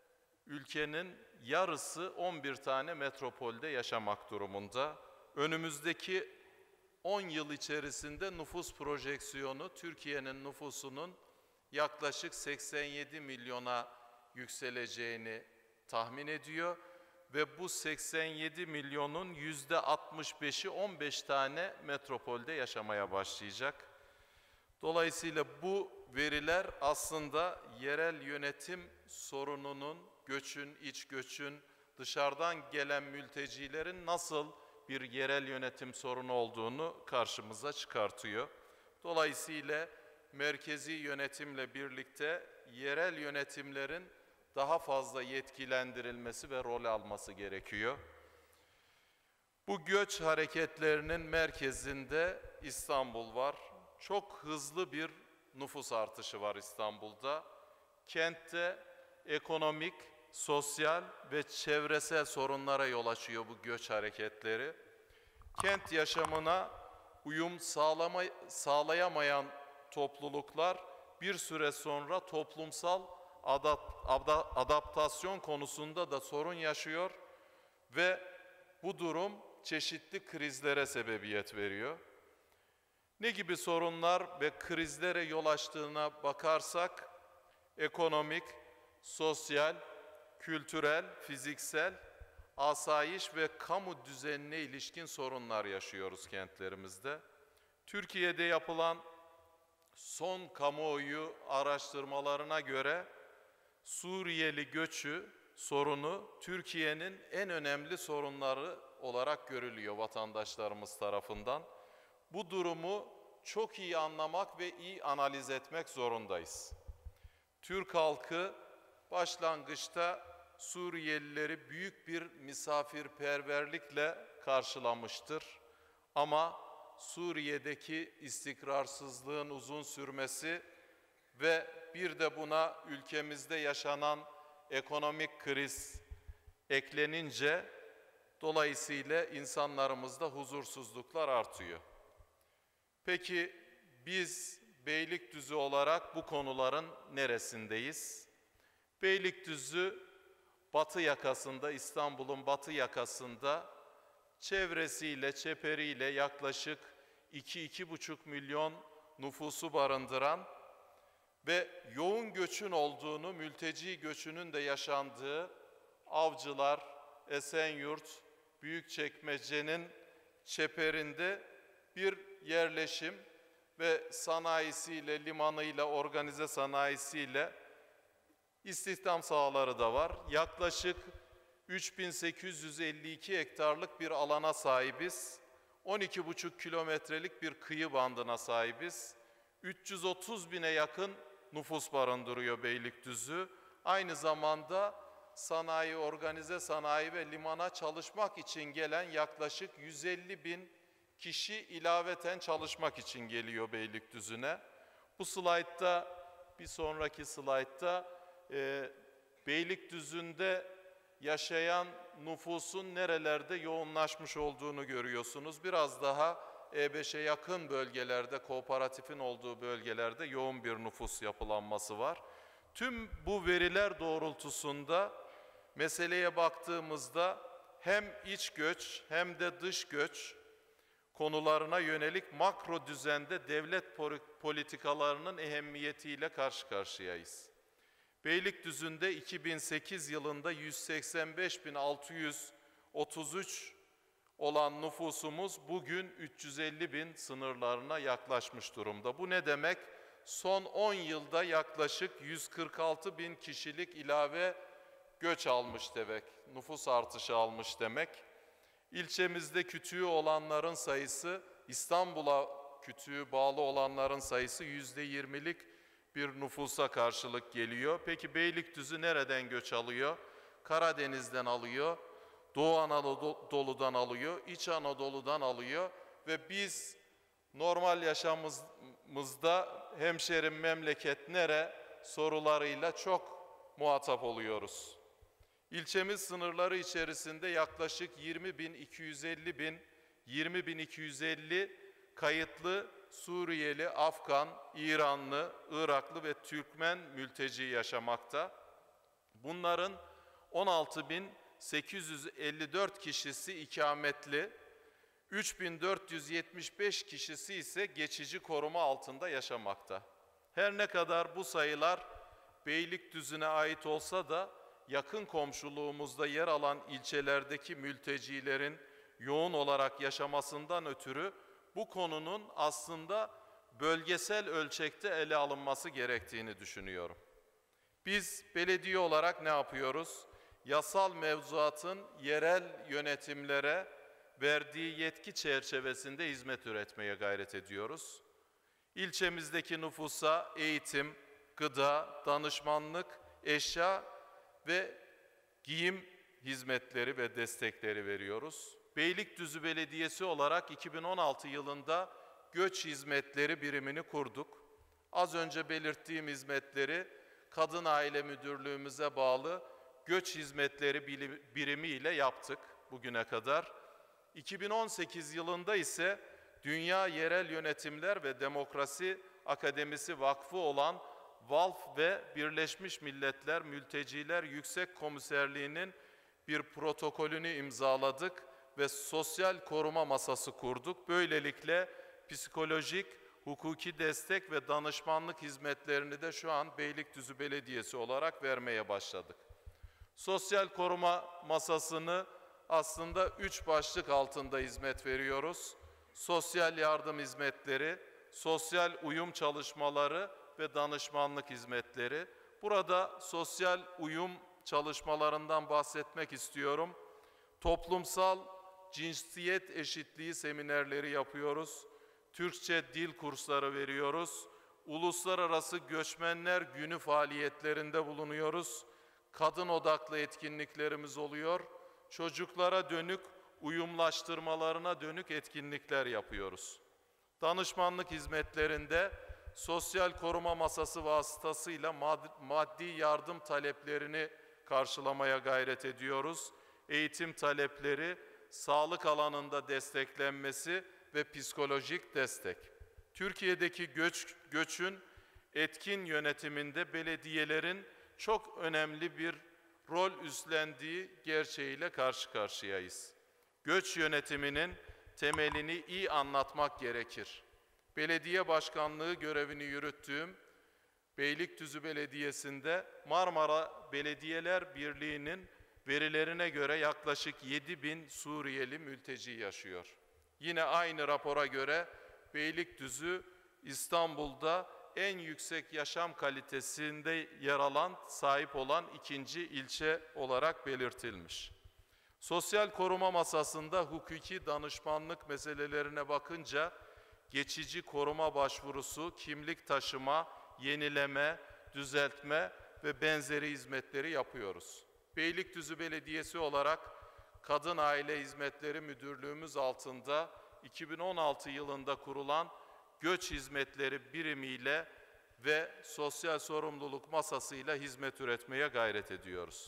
ülkenin yarısı on bir tane metropolde yaşamak durumunda. Önümüzdeki on yıl içerisinde nüfus projeksiyonu Türkiye'nin nüfusunun yaklaşık seksen yedi milyona yükseleceğini tahmin ediyor ve bu seksen yedi milyonun yüzde altmış beşi on beş tane metropolde yaşamaya başlayacak. Dolayısıyla bu veriler aslında yerel yönetim sorununun, göçün, iç göçün, dışarıdan gelen mültecilerin nasıl bir yerel yönetim sorunu olduğunu karşımıza çıkartıyor. Dolayısıyla merkezi yönetimle birlikte yerel yönetimlerin daha fazla yetkilendirilmesi ve rol alması gerekiyor. Bu göç hareketlerinin merkezinde İstanbul var. Çok hızlı bir nüfus artışı var İstanbul'da. Kentte ekonomik, sosyal ve çevresel sorunlara yol açıyor bu göç hareketleri. Kent yaşamına uyum sağlama, sağlayamayan topluluklar bir süre sonra toplumsal adaptasyon konusunda da sorun yaşıyor ve bu durum çeşitli krizlere sebebiyet veriyor. Ne gibi sorunlar ve krizlere yol açtığına bakarsak, ekonomik, sosyal, kültürel, fiziksel, asayiş ve kamu düzenine ilişkin sorunlar yaşıyoruz kentlerimizde. Türkiye'de yapılan son kamuoyu araştırmalarına göre Suriyeli göçü sorunu Türkiye'nin en önemli sorunları olarak görülüyor vatandaşlarımız tarafından. Bu durumu çok iyi anlamak ve iyi analiz etmek zorundayız. Türk halkı başlangıçta Suriyelileri büyük bir misafirperverlikle karşılamıştır. Ama Suriye'deki istikrarsızlığın uzun sürmesi ve bir de buna ülkemizde yaşanan ekonomik kriz eklenince dolayısıyla insanlarımızda huzursuzluklar artıyor. Peki biz Beylikdüzü olarak bu konuların neresindeyiz? Beylikdüzü batı yakasında, İstanbul'un batı yakasında çevresiyle, çeperiyle yaklaşık iki iki buçuk milyon nüfusu barındıran ve yoğun göçün olduğunu, mülteci göçünün de yaşandığı Avcılar, Esenyurt, Büyükçekmece'nin çeperinde bir yerleşim ve sanayisiyle, limanıyla, organize sanayisiyle istihdam sahaları da var. Yaklaşık üç bin sekiz yüz elli iki hektarlık bir alana sahibiz. on iki buçuk kilometrelik bir kıyı bandına sahibiz. üç yüz otuz bine yakın nüfus barındırıyor Beylikdüzü. Aynı zamanda sanayi, organize sanayi ve limana çalışmak için gelen yaklaşık yüz elli bin kişi ilaveten çalışmak için geliyor Beylikdüzü'ne. Bu slaytta, bir sonraki slaytta e, Beylikdüzü'nde yaşayan nüfusun nerelerde yoğunlaşmış olduğunu görüyorsunuz. Biraz daha E beşe yakın bölgelerde, kooperatifin olduğu bölgelerde yoğun bir nüfus yapılanması var. Tüm bu veriler doğrultusunda meseleye baktığımızda hem iç göç hem de dış göç konularına yönelik makro düzende devlet politikalarının ehemmiyetiyle karşı karşıyayız. Beylikdüzü'nde iki bin sekiz yılında yüz seksen beş bin altı yüz otuz üç olan nüfusumuz bugün üç yüz elli bin sınırlarına yaklaşmış durumda. Bu ne demek? Son on yılda yaklaşık yüz kırk altı bin kişilik ilave göç almış demek, nüfus artışı almış demek. İlçemizde kütüğü olanların sayısı, İstanbul'a kütüğü bağlı olanların sayısı yüzde yirmilik bir nüfusa karşılık geliyor. Peki Beylikdüzü nereden göç alıyor? Karadeniz'den alıyor, Doğu Anadolu'dan alıyor, İç Anadolu'dan alıyor ve biz normal yaşamımızda hemşerim memleket nere sorularıyla çok muhatap oluyoruz. İlçemiz sınırları içerisinde yaklaşık yirmi bin iki yüz elli bin, yirmi bin iki yüz elli kayıtlı Suriyeli, Afgan, İranlı, Iraklı ve Türkmen mülteci yaşamakta. Bunların on altı bin sekiz yüz elli dört kişisi ikametli, üç bin dört yüz yetmiş beş kişisi ise geçici koruma altında yaşamakta. Her ne kadar bu sayılar Beylikdüzü'ne ait olsa da yakın komşuluğumuzda yer alan ilçelerdeki mültecilerin yoğun olarak yaşamasından ötürü bu konunun aslında bölgesel ölçekte ele alınması gerektiğini düşünüyorum. Biz belediye olarak ne yapıyoruz? Yasal mevzuatın yerel yönetimlere verdiği yetki çerçevesinde hizmet üretmeye gayret ediyoruz. İlçemizdeki nüfusa eğitim, gıda, danışmanlık, eşya ve giyim hizmetleri ve destekleri veriyoruz. Beylikdüzü Belediyesi olarak iki bin on altı yılında göç hizmetleri birimini kurduk. Az önce belirttiğim hizmetleri Kadın Aile Müdürlüğümüze bağlı göç hizmetleri birimi ile yaptık bugüne kadar. iki bin on sekiz yılında ise Dünya Yerel Yönetimler ve Demokrasi Akademisi Vakfı olan VALF ve Birleşmiş Milletler Mülteciler Yüksek Komiserliği'nin bir protokolünü imzaladık ve sosyal koruma masası kurduk. Böylelikle psikolojik, hukuki destek ve danışmanlık hizmetlerini de şu an Beylikdüzü Belediyesi olarak vermeye başladık. Sosyal koruma masasını aslında üç başlık altında hizmet veriyoruz. Sosyal yardım hizmetleri, sosyal uyum çalışmaları ve danışmanlık hizmetleri. Burada sosyal uyum çalışmalarından bahsetmek istiyorum. Toplumsal cinsiyet eşitliği seminerleri yapıyoruz. Türkçe dil kursları veriyoruz. Uluslararası Göçmenler Günü faaliyetlerinde bulunuyoruz. Kadın odaklı etkinliklerimiz oluyor. Çocuklara dönük, uyumlaştırmalarına dönük etkinlikler yapıyoruz. Danışmanlık hizmetlerinde sosyal koruma masası vasıtasıyla maddi yardım taleplerini karşılamaya gayret ediyoruz. Eğitim talepleri, sağlık alanında desteklenmesi ve psikolojik destek. Türkiye'deki göç, göçün etkin yönetiminde belediyelerin çok önemli bir rol üstlendiği gerçeğiyle karşı karşıyayız. Göç yönetiminin temelini iyi anlatmak gerekir. Belediye başkanlığı görevini yürüttüğüm Beylikdüzü Belediyesi'nde Marmara Belediyeler Birliği'nin verilerine göre yaklaşık yedi bin Suriyeli mülteci yaşıyor. Yine aynı rapora göre Beylikdüzü İstanbul'da en yüksek yaşam kalitesinde yer alan, sahip olan ikinci ilçe olarak belirtilmiş. Sosyal koruma masasında hukuki danışmanlık meselelerine bakınca geçici koruma başvurusu, kimlik taşıma, yenileme, düzeltme ve benzeri hizmetleri yapıyoruz. Beylikdüzü Belediyesi olarak Kadın Aile Hizmetleri Müdürlüğümüz altında iki bin on altı yılında kurulan Göç Hizmetleri birimiyle ve Sosyal Sorumluluk Masasıyla hizmet üretmeye gayret ediyoruz.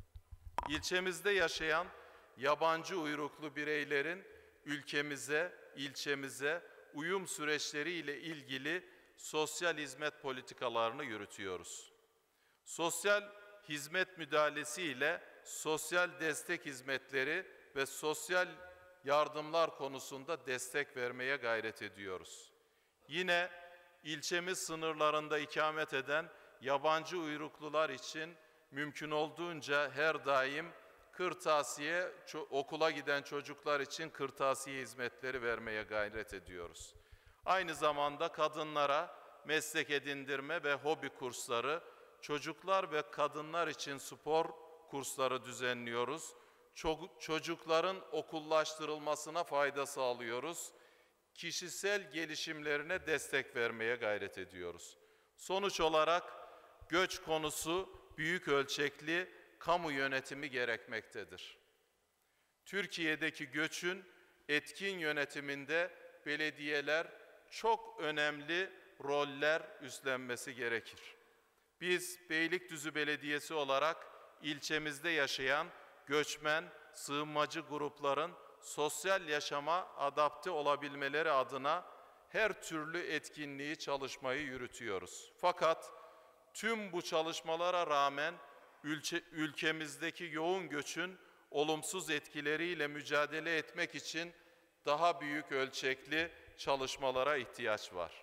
İlçemizde yaşayan yabancı uyruklu bireylerin ülkemize, ilçemize uyum süreçleriyle ilgili sosyal hizmet politikalarını yürütüyoruz. Sosyal hizmet müdahalesi ile sosyal destek hizmetleri ve sosyal yardımlar konusunda destek vermeye gayret ediyoruz. Yine ilçemiz sınırlarında ikamet eden yabancı uyruklular için mümkün olduğunca her daim kırtasiye, okula giden çocuklar için kırtasiye hizmetleri vermeye gayret ediyoruz. Aynı zamanda kadınlara meslek edindirme ve hobi kursları, çocuklar ve kadınlar için spor kursları düzenliyoruz. Çocukların okullaştırılmasına fayda sağlıyoruz. Kişisel gelişimlerine destek vermeye gayret ediyoruz. Sonuç olarak göç konusu büyük ölçekli kamu yönetimi gerekmektedir. Türkiye'deki göçün etkin yönetiminde belediyeler çok önemli roller üstlenmesi gerekir. Biz Beylikdüzü Belediyesi olarak ilçemizde yaşayan göçmen, sığınmacı grupların sosyal yaşama adapte olabilmeleri adına her türlü etkinliği, çalışmayı yürütüyoruz. Fakat tüm bu çalışmalara rağmen ülke, ülkemizdeki yoğun göçün olumsuz etkileriyle mücadele etmek için daha büyük ölçekli çalışmalara ihtiyaç var.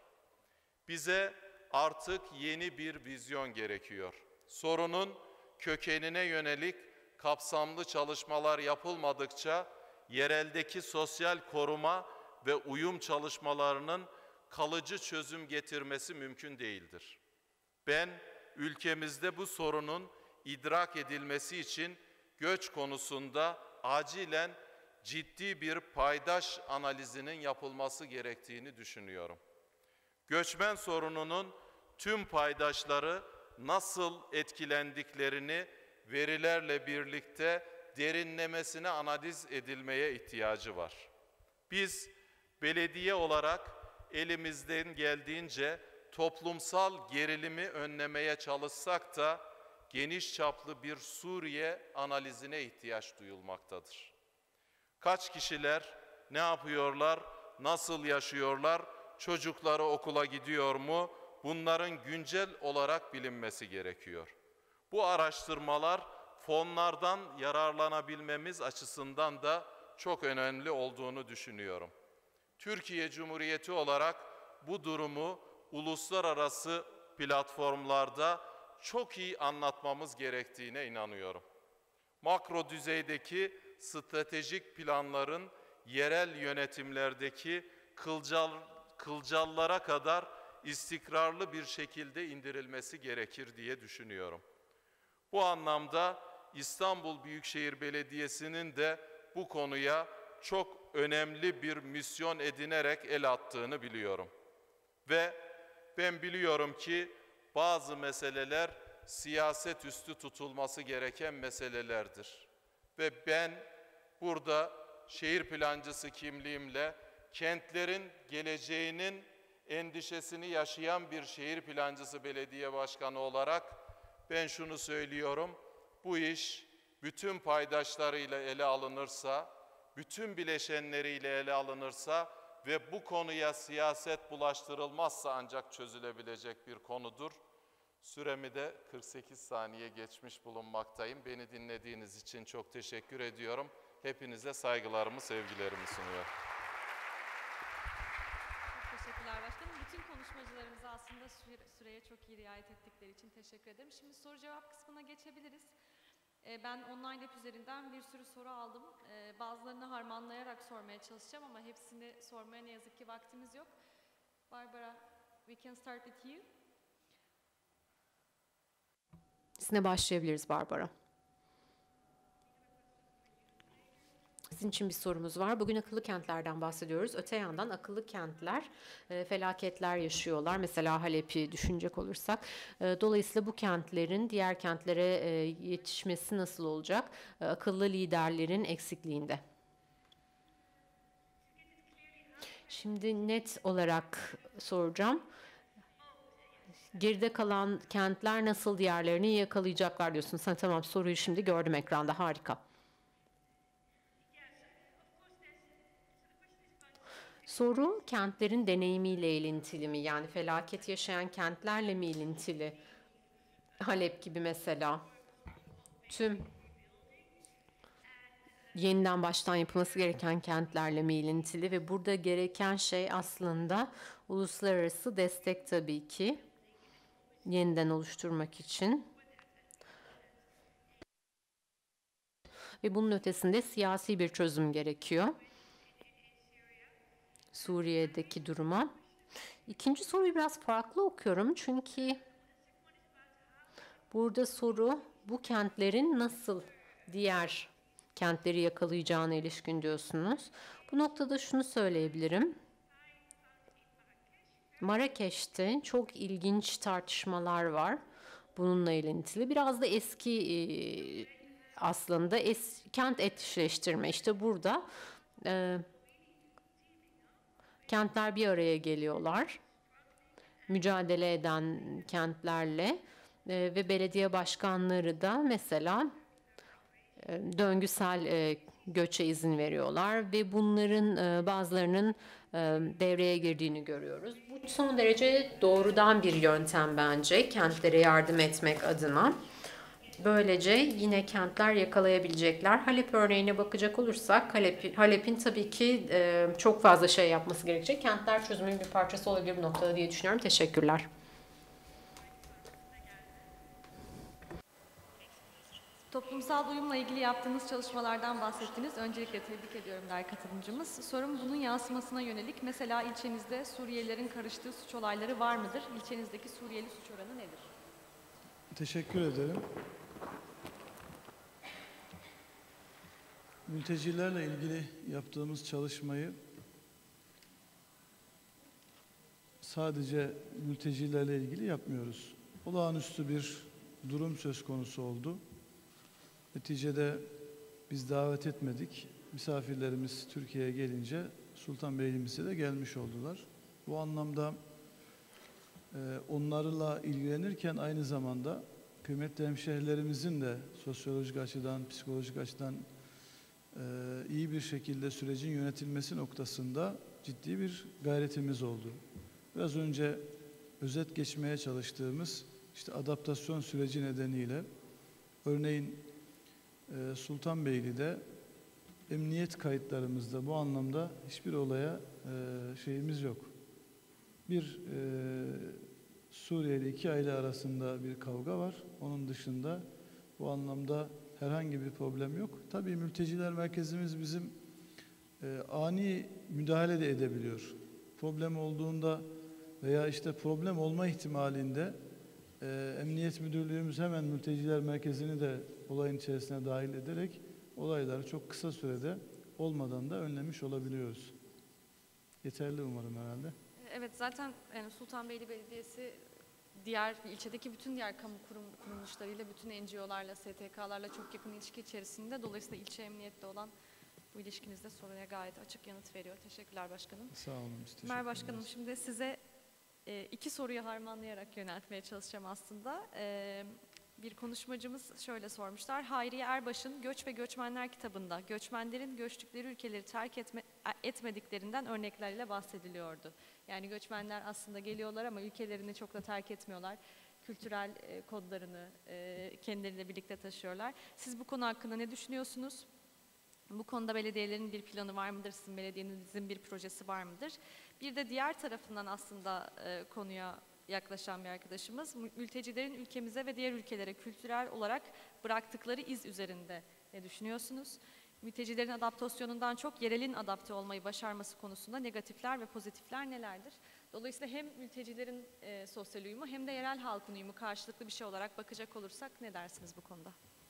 Bize artık yeni bir vizyon gerekiyor. Sorunun kökenine yönelik kapsamlı çalışmalar yapılmadıkça yereldeki sosyal koruma ve uyum çalışmalarının kalıcı çözüm getirmesi mümkün değildir. Ben ülkemizde bu sorunun idrak edilmesi için göç konusunda acilen ciddi bir paydaş analizinin yapılması gerektiğini düşünüyorum. Göçmen sorununun tüm paydaşları nasıl etkilendiklerini verilerle birlikte derinlemesine analiz edilmeye ihtiyacı var. Biz belediye olarak elimizden geldiğince toplumsal gerilimi önlemeye çalışsak da geniş çaplı bir Suriye analizine ihtiyaç duyulmaktadır. Kaç kişiler ne yapıyorlar, nasıl yaşıyorlar, çocukları okula gidiyor mu? Bunların güncel olarak bilinmesi gerekiyor. Bu araştırmalar fonlardan yararlanabilmemiz açısından da çok önemli olduğunu düşünüyorum. Türkiye Cumhuriyeti olarak bu durumu uluslararası platformlarda çok iyi anlatmamız gerektiğine inanıyorum. Makro düzeydeki stratejik planların yerel yönetimlerdeki kılcal, kılcallara kadar istikrarlı bir şekilde indirilmesi gerekir diye düşünüyorum. Bu anlamda İstanbul Büyükşehir Belediyesi'nin de bu konuya çok önemli bir misyon edinerek el attığını biliyorum. Ve ben biliyorum ki bazı meseleler siyaset üstü tutulması gereken meselelerdir. Ve ben burada şehir plancısı kimliğimle kentlerin geleceğinin endişesini yaşayan bir şehir plancısı belediye başkanı olarak ben şunu söylüyorum. Bu iş bütün paydaşlarıyla ele alınırsa, bütün bileşenleriyle ele alınırsa ve bu konuya siyaset bulaştırılmazsa ancak çözülebilecek bir konudur. Süremi de kırk sekiz saniye geçmiş bulunmaktayım. Beni dinlediğiniz için çok teşekkür ediyorum. Hepinize saygılarımı, sevgilerimi sunuyorum. Çok teşekkürler başkanım. Bütün konuşmacılarımıza aslında süre, süreye çok iyi riayet ettikleri için teşekkür ederim. Şimdi soru cevap kısmına geçebiliriz. Ee, ben online app üzerinden bir sürü soru aldım. Ee, bazılarını harmanlayarak sormaya çalışacağım ama hepsini sormaya ne yazık ki vaktimiz yok. Barbara, we can start with you. Sizinle başlayabiliriz Barbara. Sizin için bir sorumuz var. Bugün akıllı kentlerden bahsediyoruz. Öte yandan akıllı kentler e, felaketler yaşıyorlar. Mesela Halep'i düşünecek olursak. E, dolayısıyla bu kentlerin diğer kentlere e, yetişmesi nasıl olacak? E, akıllı liderlerin eksikliğinde. Şimdi net olarak soracağım. Geride kalan kentler nasıl diğerlerini yakalayacaklar diyorsun. Sen tamam, soruyu şimdi gördüm ekranda. Harika. Soru kentlerin deneyimiyle ilintili mi? Yani felaket yaşayan kentlerle mi ilintili? Halep gibi mesela. Tüm yeniden baştan yapılması gereken kentlerle mi ilintili? Ve burada gereken şey aslında uluslararası destek tabii ki. Yeniden oluşturmak için. Ve bunun ötesinde siyasi bir çözüm gerekiyor. Suriye'deki duruma. İkinci soruyu biraz farklı okuyorum çünkü burada soru bu kentlerin nasıl diğer kentleri yakalayacağına ilişkin diyorsunuz. Bu noktada şunu söyleyebilirim. Marrakeş'te çok ilginç tartışmalar var bununla ilintili. Biraz da eski aslında es, kent etçileştirme. İşte burada e, kentler bir araya geliyorlar. Mücadele eden kentlerle e, ve belediye başkanları da mesela e, döngüsel e, göçe izin veriyorlar ve bunların e, bazılarının e, devreye girdiğini görüyoruz. Bu son derece doğrudan bir yöntem bence kentlere yardım etmek adına. Böylece yine kentler yakalayabilecekler. Halep örneğine bakacak olursak Halep, Halep'in tabii ki e, çok fazla şey yapması gerekecek. Kentler çözümün bir parçası olabilir bu noktada diye düşünüyorum. Teşekkürler. Toplumsal uyumla ilgili yaptığınız çalışmalardan bahsettiniz. Öncelikle tebrik ediyorum değerli katılımcımız. Sorum bunun yansımasına yönelik. Mesela ilçenizde Suriyelilerin karıştığı suç olayları var mıdır? İlçenizdeki Suriyeli suç oranı nedir? Teşekkür ederim. Mültecilerle ilgili yaptığımız çalışmayı sadece mültecilerle ilgili yapmıyoruz. Olağanüstü bir durum söz konusu oldu. Neticede biz davet etmedik. Misafirlerimiz Türkiye'ye gelince Sultanbeyli'mize de gelmiş oldular. Bu anlamda e, onlarla ilgilenirken aynı zamanda kıymetli hemşehrilerimizin de sosyolojik açıdan, psikolojik açıdan e, iyi bir şekilde sürecin yönetilmesi noktasında ciddi bir gayretimiz oldu. Biraz önce özet geçmeye çalıştığımız işte adaptasyon süreci nedeniyle örneğin e, Sultanbeyli'de emniyet kayıtlarımızda bu anlamda hiçbir olaya e, şeyimiz yok. Bir e, Suriyeli iki aile arasında bir kavga var. Onun dışında bu anlamda herhangi bir problem yok. Tabii mülteciler merkezimiz bizim e, ani müdahale de edebiliyor. problem olduğunda veya işte problem olma ihtimalinde e, Emniyet Müdürlüğümüz hemen mülteciler merkezini de olayın içerisine dahil ederek olayları çok kısa sürede olmadan da önlemiş olabiliyoruz. Yeterli umarım herhalde. Evet, zaten yani Sultanbeyli Belediyesi diğer ilçedeki bütün diğer kamu kurum, kuruluşlarıyla, bütün N G O'larla, S T K'larla çok yakın ilişki içerisinde. Dolayısıyla ilçe emniyette olan bu ilişkinizde soruya gayet açık yanıt veriyor. Teşekkürler başkanım. Sağ olun. Biz Ömer Başkanım, şimdi size e, iki soruyu harmanlayarak yöneltmeye çalışacağım aslında. E, bir konuşmacımız şöyle sormuşlar. Hayriye Erbaş'ın Göç ve Göçmenler kitabında göçmenlerin göçtükleri ülkeleri terk etme, etmediklerinden örneklerle bahsediliyordu. Yani göçmenler aslında geliyorlar ama ülkelerini çok da terk etmiyorlar. Kültürel e, kodlarını e, kendileriyle birlikte taşıyorlar. Siz bu konu hakkında ne düşünüyorsunuz? Bu konuda belediyelerin bir planı var mıdır? Sizin belediyenizin bir projesi var mıdır? Bir de diğer tarafından aslında e, konuya yaklaşan bir arkadaşımız, mültecilerin ülkemize ve diğer ülkelere kültürel olarak bıraktıkları iz üzerinde ne düşünüyorsunuz? Mültecilerin adaptasyonundan çok yerelin adapte olmayı başarması konusunda negatifler ve pozitifler nelerdir? Dolayısıyla hem mültecilerin e, sosyal uyumu hem de yerel halkın uyumu karşılıklı bir şey olarak bakacak olursak ne dersiniz bu konuda?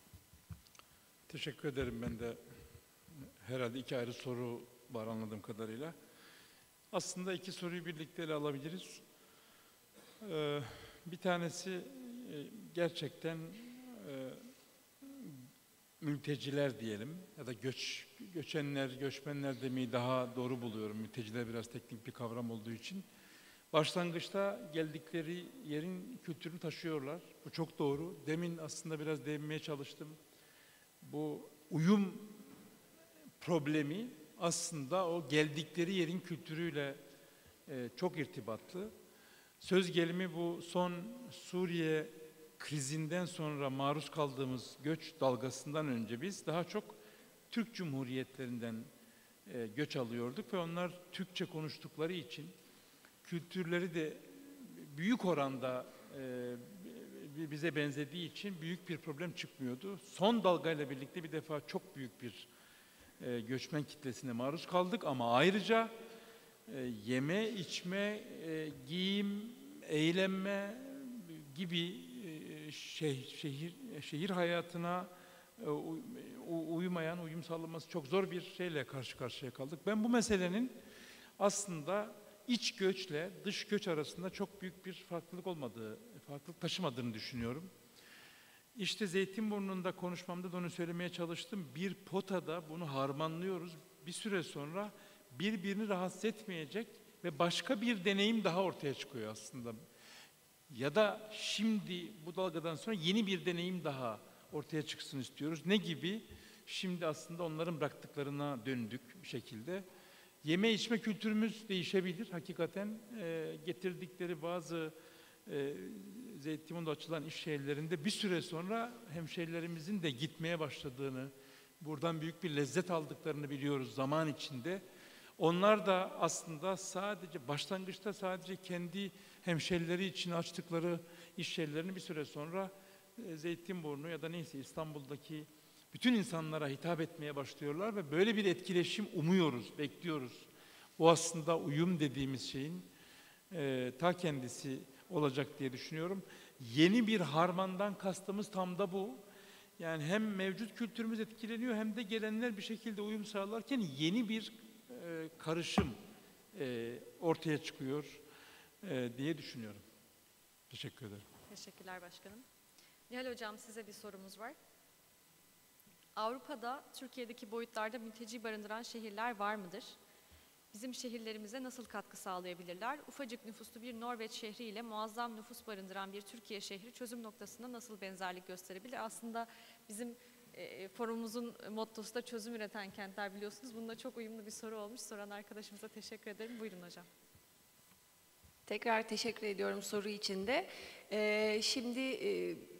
Teşekkür ederim. Ben de herhalde iki ayrı soru var anladığım kadarıyla. Aslında iki soruyu birlikte ele alabiliriz. Ee, bir tanesi e, gerçekten e, mülteciler diyelim ya da göç göçenler, göçmenler demeyi daha doğru buluyorum. Mülteciler biraz teknik bir kavram olduğu için. Başlangıçta geldikleri yerin kültürünü taşıyorlar. Bu çok doğru. Demin aslında biraz değinmeye çalıştım. Bu uyum problemi aslında o geldikleri yerin kültürüyle e, çok irtibatlı. Söz gelimi bu son Suriye krizinden sonra maruz kaldığımız göç dalgasından önce biz daha çok Türk Cumhuriyetlerinden e, göç alıyorduk ve onlar Türkçe konuştukları için kültürleri de büyük oranda e, bize benzediği için büyük bir problem çıkmıyordu. Son dalgayla birlikte bir defa çok büyük bir e, göçmen kitlesine maruz kaldık ama ayrıca e, yeme, içme, e, giyim, eğlenme gibi e, şeh, şehir şehir hayatına e, uymayan, uyum sağlaması çok zor bir şeyle karşı karşıya kaldık. Ben bu meselenin aslında iç göçle dış göç arasında çok büyük bir farklılık olmadığı, farklılık taşımadığını düşünüyorum. İşte Zeytinburnu'nda konuşmamda da onu söylemeye çalıştım. Bir potada bunu harmanlıyoruz. Bir süre sonra birbirini rahatsız etmeyecek ve başka bir deneyim daha ortaya çıkıyor aslında. Ya da şimdi bu dalgadan sonra yeni bir deneyim daha ortaya çıksın istiyoruz. Ne gibi? Şimdi aslında onların bıraktıklarına döndük bir şekilde. Yeme içme kültürümüz değişebilir. Hakikaten e, getirdikleri bazı e, Zeytinburnu'da açılan iş yerlerinde bir süre sonra hemşehrilerimizin de gitmeye başladığını, buradan büyük bir lezzet aldıklarını biliyoruz zaman içinde. Onlar da aslında sadece başlangıçta sadece kendi hemşehrileri için açtıkları iş yerlerini bir süre sonra e, Zeytinburnu ya da neyse İstanbul'daki bütün insanlara hitap etmeye başlıyorlar ve böyle bir etkileşim umuyoruz, bekliyoruz. Bu aslında uyum dediğimiz şeyin e, ta kendisi olacak diye düşünüyorum. Yeni bir harmandan kastımız tam da bu. Yani hem mevcut kültürümüz etkileniyor hem de gelenler bir şekilde uyum sağlarken yeni bir e, karışım e, ortaya çıkıyor e, diye düşünüyorum. Teşekkür ederim. Teşekkürler başkanım. Nihal Hocam, size bir sorumuz var. Avrupa'da Türkiye'deki boyutlarda mülteci barındıran şehirler var mıdır? Bizim şehirlerimize nasıl katkı sağlayabilirler? Ufacık nüfuslu bir Norveç şehri ile muazzam nüfus barındıran bir Türkiye şehri çözüm noktasında nasıl benzerlik gösterebilir? Aslında bizim e, forumumuzun mottosu da çözüm üreten kentler, biliyorsunuz. Bununla çok uyumlu bir soru olmuş. Soran arkadaşımıza teşekkür ederim. Buyurun hocam. Tekrar teşekkür ediyorum soru için de. Ee, şimdi e,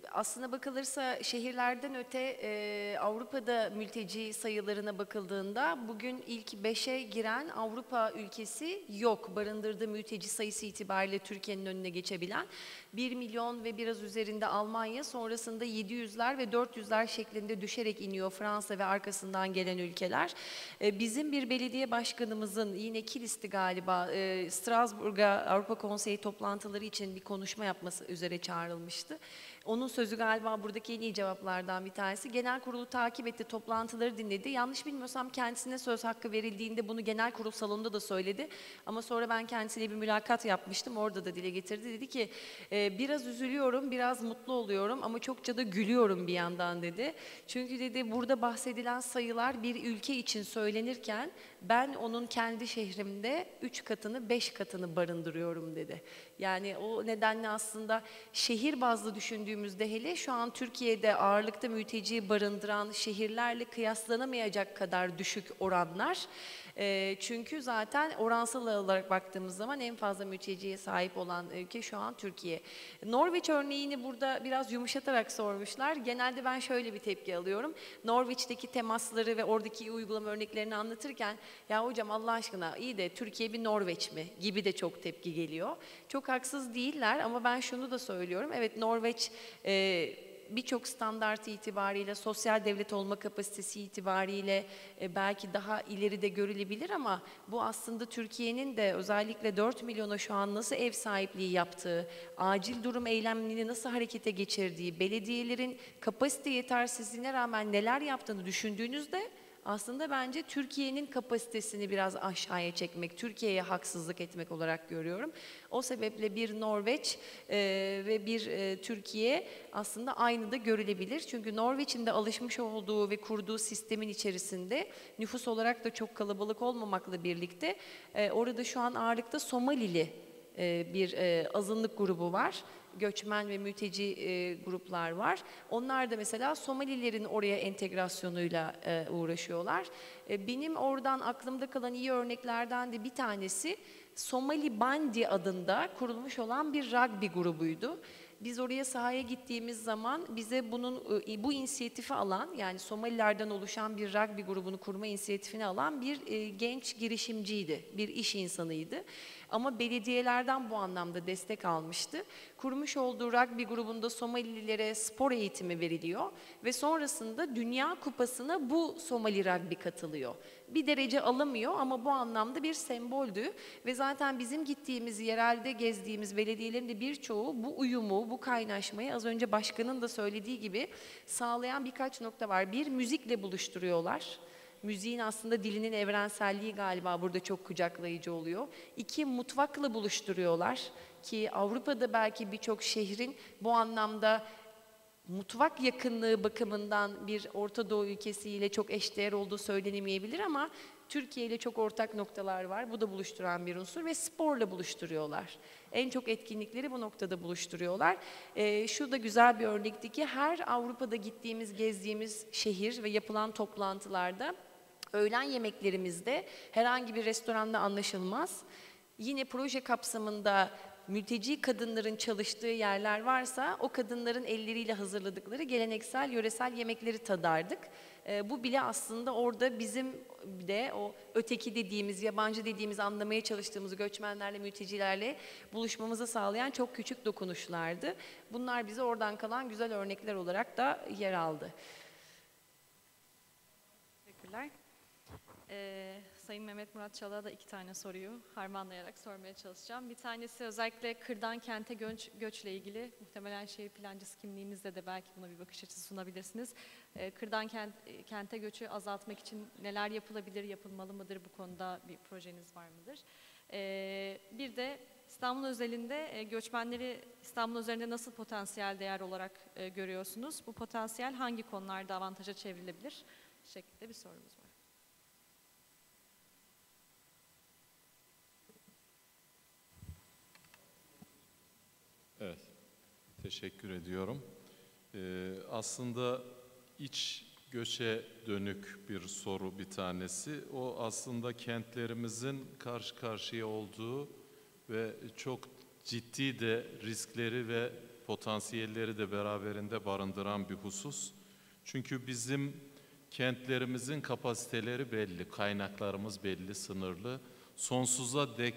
aslına bakılırsa şehirlerden öte e, Avrupa'da mülteci sayılarına bakıldığında bugün ilk beşe giren Avrupa ülkesi yok. Barındırdığı mülteci sayısı itibariyle Türkiye'nin önüne geçebilen bir milyon ve biraz üzerinde Almanya, sonrasında yedi yüzler ve dört yüzler şeklinde düşerek iniyor Fransa ve arkasından gelen ülkeler. E, bizim bir belediye başkanımızın yine Kilis'ti galiba e, Strasbourg'a Avrupa Konseyi toplantıları için bir konuşma yapması üzere çağrılmıştı. Onun sözü galiba buradaki en iyi cevaplardan bir tanesi. Genel kurulu takip etti, toplantıları dinledi. Yanlış bilmiyorsam kendisine söz hakkı verildiğinde bunu genel kurul salonunda da söyledi. Ama sonra ben kendisiyle bir mülakat yapmıştım. Orada da dile getirdi. Dedi ki e, biraz üzülüyorum, biraz mutlu oluyorum ama çokça da gülüyorum bir yandan dedi. Çünkü dedi burada bahsedilen sayılar bir ülke için söylenirken ben onun kendi şehrimde üç katını, beş katını barındırıyorum dedi. Yani o nedenle aslında şehir bazlı düşündüğümüzde hele şu an Türkiye'de ağırlıkta mülteciyi barındıran şehirlerle kıyaslanamayacak kadar düşük oranlar. E, çünkü zaten oransal olarak baktığımız zaman en fazla mülteciye sahip olan ülke şu an Türkiye. Norveç örneğini burada biraz yumuşatarak sormuşlar. Genelde ben şöyle bir tepki alıyorum. Norveç'teki temasları ve oradaki uygulama örneklerini anlatırken ya hocam Allah aşkına iyi de Türkiye bir Norveç mi gibi de çok tepki geliyor. Çok haksız değiller ama ben şunu da söylüyorum. Evet Norveç e, birçok standart itibariyle, sosyal devlet olma kapasitesi itibariyle e, belki daha ileride görülebilir ama bu aslında Türkiye'nin de özellikle dört milyona şu an nasıl ev sahipliği yaptığı, acil durum eylemini nasıl harekete geçirdiği, belediyelerin kapasite yetersizliğine rağmen neler yaptığını düşündüğünüzde aslında bence Türkiye'nin kapasitesini biraz aşağıya çekmek, Türkiye'ye haksızlık etmek olarak görüyorum. O sebeple bir Norveç e, ve bir e, Türkiye aslında aynı da görülebilir. Çünkü Norveç'in de alışmış olduğu ve kurduğu sistemin içerisinde nüfus olarak da çok kalabalık olmamakla birlikte e, orada şu an ağırlıkta Somalili e, bir e, azınlık grubu var. Göçmen ve mülteci e, gruplar var. Onlar da mesela Somalilerin oraya entegrasyonuyla e, uğraşıyorlar. E, benim oradan aklımda kalan iyi örneklerden de bir tanesi Somali Bandi adında kurulmuş olan bir rugby grubuydu. Biz oraya sahaya gittiğimiz zaman bize bunun bu inisiyatifi alan, yani Somalilerden oluşan bir rugby grubunu kurma inisiyatifini alan bir e, genç girişimciydi, bir iş insanıydı. Ama belediyelerden bu anlamda destek almıştı. Kurmuş olduğu rugby grubunda Somalililere spor eğitimi veriliyor ve sonrasında Dünya Kupası'na bu Somali rugby katılıyor. Bir derece alamıyor ama bu anlamda bir semboldü ve zaten bizim gittiğimiz, yerelde gezdiğimiz belediyelerin de birçoğu bu uyumu, bu kaynaşmayı az önce başkanın da söylediği gibi sağlayan birkaç nokta var. Bir, müzikle buluşturuyorlar. Müziğin aslında dilinin evrenselliği galiba burada çok kucaklayıcı oluyor. İki, mutfakla buluşturuyorlar ki Avrupa'da belki birçok şehrin bu anlamda mutfak yakınlığı bakımından bir Orta Doğu ülkesiyle çok eşdeğer olduğu söylenemeyebilir ama Türkiye ile çok ortak noktalar var. Bu da buluşturan bir unsur ve sporla buluşturuyorlar. En çok etkinlikleri bu noktada buluşturuyorlar. Ee, şu da güzel bir örnekti ki her Avrupa'da gittiğimiz, gezdiğimiz şehir ve yapılan toplantılarda öğlen yemeklerimizde herhangi bir restoranda anlaşılmaz. Yine proje kapsamında mülteci kadınların çalıştığı yerler varsa o kadınların elleriyle hazırladıkları geleneksel, yöresel yemekleri tadardık. E, bu bile aslında orada bizim de o öteki dediğimiz, yabancı dediğimiz, anlamaya çalıştığımız göçmenlerle, mültecilerle buluşmamızı sağlayan çok küçük dokunuşlardı. Bunlar bize oradan kalan güzel örnekler olarak da yer aldı. Teşekkürler. Ee, Sayın Mehmet Murat Çalık'a da iki tane soruyu harmanlayarak sormaya çalışacağım. Bir tanesi özellikle kırdan kente göç, göçle ilgili. Muhtemelen şehir plancısı kimliğinizde de belki buna bir bakış açısı sunabilirsiniz. Ee, kırdan kent, kente göçü azaltmak için neler yapılabilir, yapılmalı mıdır? Bu konuda bir projeniz var mıdır? Ee, bir de İstanbul özelinde e, göçmenleri İstanbul üzerinde nasıl potansiyel değer olarak e, görüyorsunuz? Bu potansiyel hangi konularda avantaja çevrilebilir? Şeklinde bir sorumuz var. Evet, teşekkür ediyorum. Ee, aslında iç göçe dönük bir soru bir tanesi. O aslında kentlerimizin karşı karşıya olduğu ve çok ciddi de riskleri ve potansiyelleri de beraberinde barındıran bir husus. Çünkü bizim kentlerimizin kapasiteleri belli, kaynaklarımız belli, sınırlı. Sonsuza dek,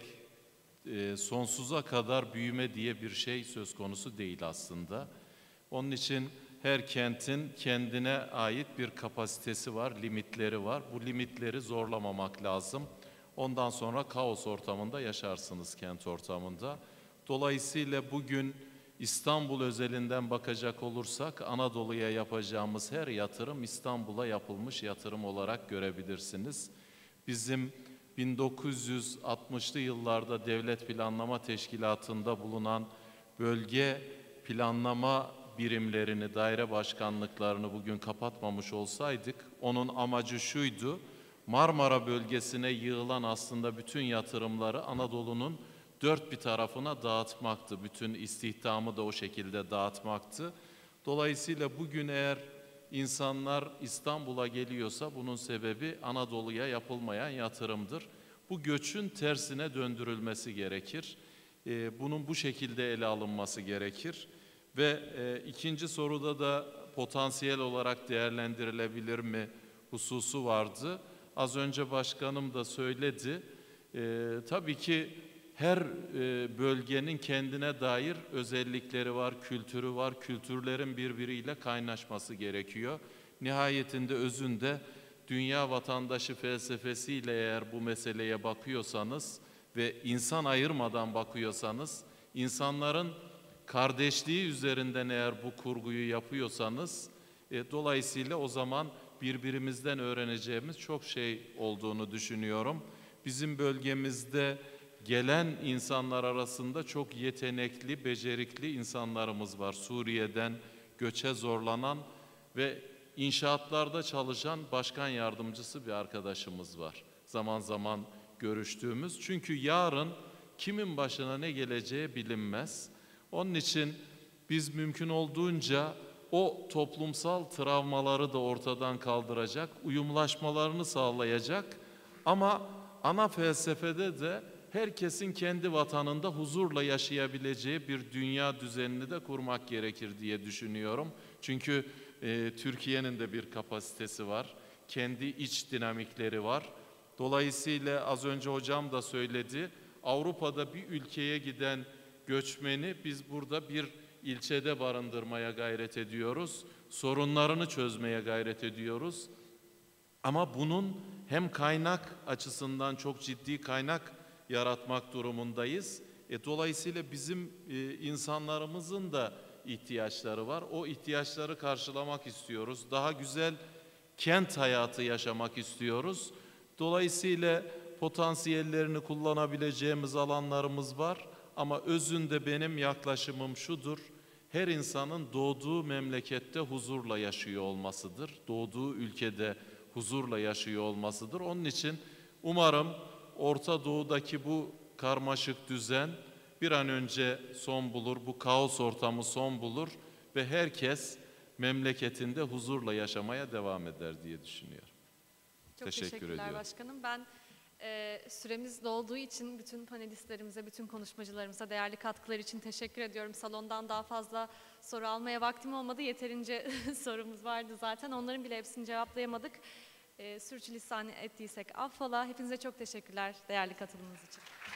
e, sonsuza kadar büyüme diye bir şey söz konusu değil aslında. Onun için her kentin kendine ait bir kapasitesi var, limitleri var. Bu limitleri zorlamamak lazım. Ondan sonra kaos ortamında yaşarsınız, kent ortamında. Dolayısıyla bugün İstanbul özelinden bakacak olursak Anadolu'ya yapacağımız her yatırım İstanbul'a yapılmış yatırım olarak görebilirsiniz. Bizim bin dokuz yüz altmışlı yıllarda Devlet Planlama Teşkilatı'nda bulunan bölge planlama birimlerini, daire başkanlıklarını bugün kapatmamış olsaydık, onun amacı şuydu: Marmara bölgesine yığılan aslında bütün yatırımları Anadolu'nun dört bir tarafına dağıtmaktı. Bütün istihdamı da o şekilde dağıtmaktı. Dolayısıyla bugün eğer insanlar İstanbul'a geliyorsa bunun sebebi Anadolu'ya yapılmayan yatırımdır. Bu göçün tersine döndürülmesi gerekir. Ee, bunun bu şekilde ele alınması gerekir. Ve e, ikinci soruda da potansiyel olarak değerlendirilebilir mi hususu vardı. Az önce başkanım da söyledi. Ee, tabii ki her e, bölgenin kendine dair özellikleri var, kültürü var. Kültürlerin birbiriyle kaynaşması gerekiyor. Nihayetinde özünde dünya vatandaşı felsefesiyle eğer bu meseleye bakıyorsanız ve insan ayırmadan bakıyorsanız, insanların kardeşliği üzerinden eğer bu kurguyu yapıyorsanız, e, dolayısıyla o zaman birbirimizden öğreneceğimiz çok şey olduğunu düşünüyorum. Bizim bölgemizde gelen insanlar arasında çok yetenekli, becerikli insanlarımız var. Suriye'den göçe zorlanan ve inşaatlarda çalışan başkan yardımcısı bir arkadaşımız var. Zaman zaman görüştüğümüz. Çünkü yarın kimin başına ne geleceği bilinmez. Onun için biz mümkün olduğunca o toplumsal travmaları da ortadan kaldıracak, uyumlaşmalarını sağlayacak ama ana felsefede de herkesin kendi vatanında huzurla yaşayabileceği bir dünya düzenini de kurmak gerekir diye düşünüyorum. Çünkü e, Türkiye'nin de bir kapasitesi var, kendi iç dinamikleri var. Dolayısıyla az önce hocam da söyledi, Avrupa'da bir ülkeye giden göçmeni biz burada bir ilçede barındırmaya gayret ediyoruz, sorunlarını çözmeye gayret ediyoruz. Ama bunun hem kaynak açısından çok ciddi kaynak yaratmak durumundayız. E, dolayısıyla bizim e, insanlarımızın da ihtiyaçları var. O ihtiyaçları karşılamak istiyoruz. Daha güzel kent hayatı yaşamak istiyoruz. Dolayısıyla potansiyellerini kullanabileceğimiz alanlarımız var. Ama özünde benim yaklaşımım şudur: her insanın doğduğu memlekette huzurla yaşıyor olmasıdır. Doğduğu ülkede huzurla yaşıyor olmasıdır. Onun için umarım Orta Doğu'daki bu karmaşık düzen bir an önce son bulur, bu kaos ortamı son bulur ve herkes memleketinde huzurla yaşamaya devam eder diye düşünüyorum. Çok Teşekkür teşekkürler ediyorum. başkanım. Ben e, süremiz dolduğu için bütün panelistlerimize, bütün konuşmacılarımıza değerli katkılar için teşekkür ediyorum. Salondan daha fazla soru almaya vaktim olmadı. Yeterince sorumuz vardı zaten. Onların bile hepsini cevaplayamadık. E, sürçülisan ettiysek affola. Hepinize çok teşekkürler değerli katılımınız için.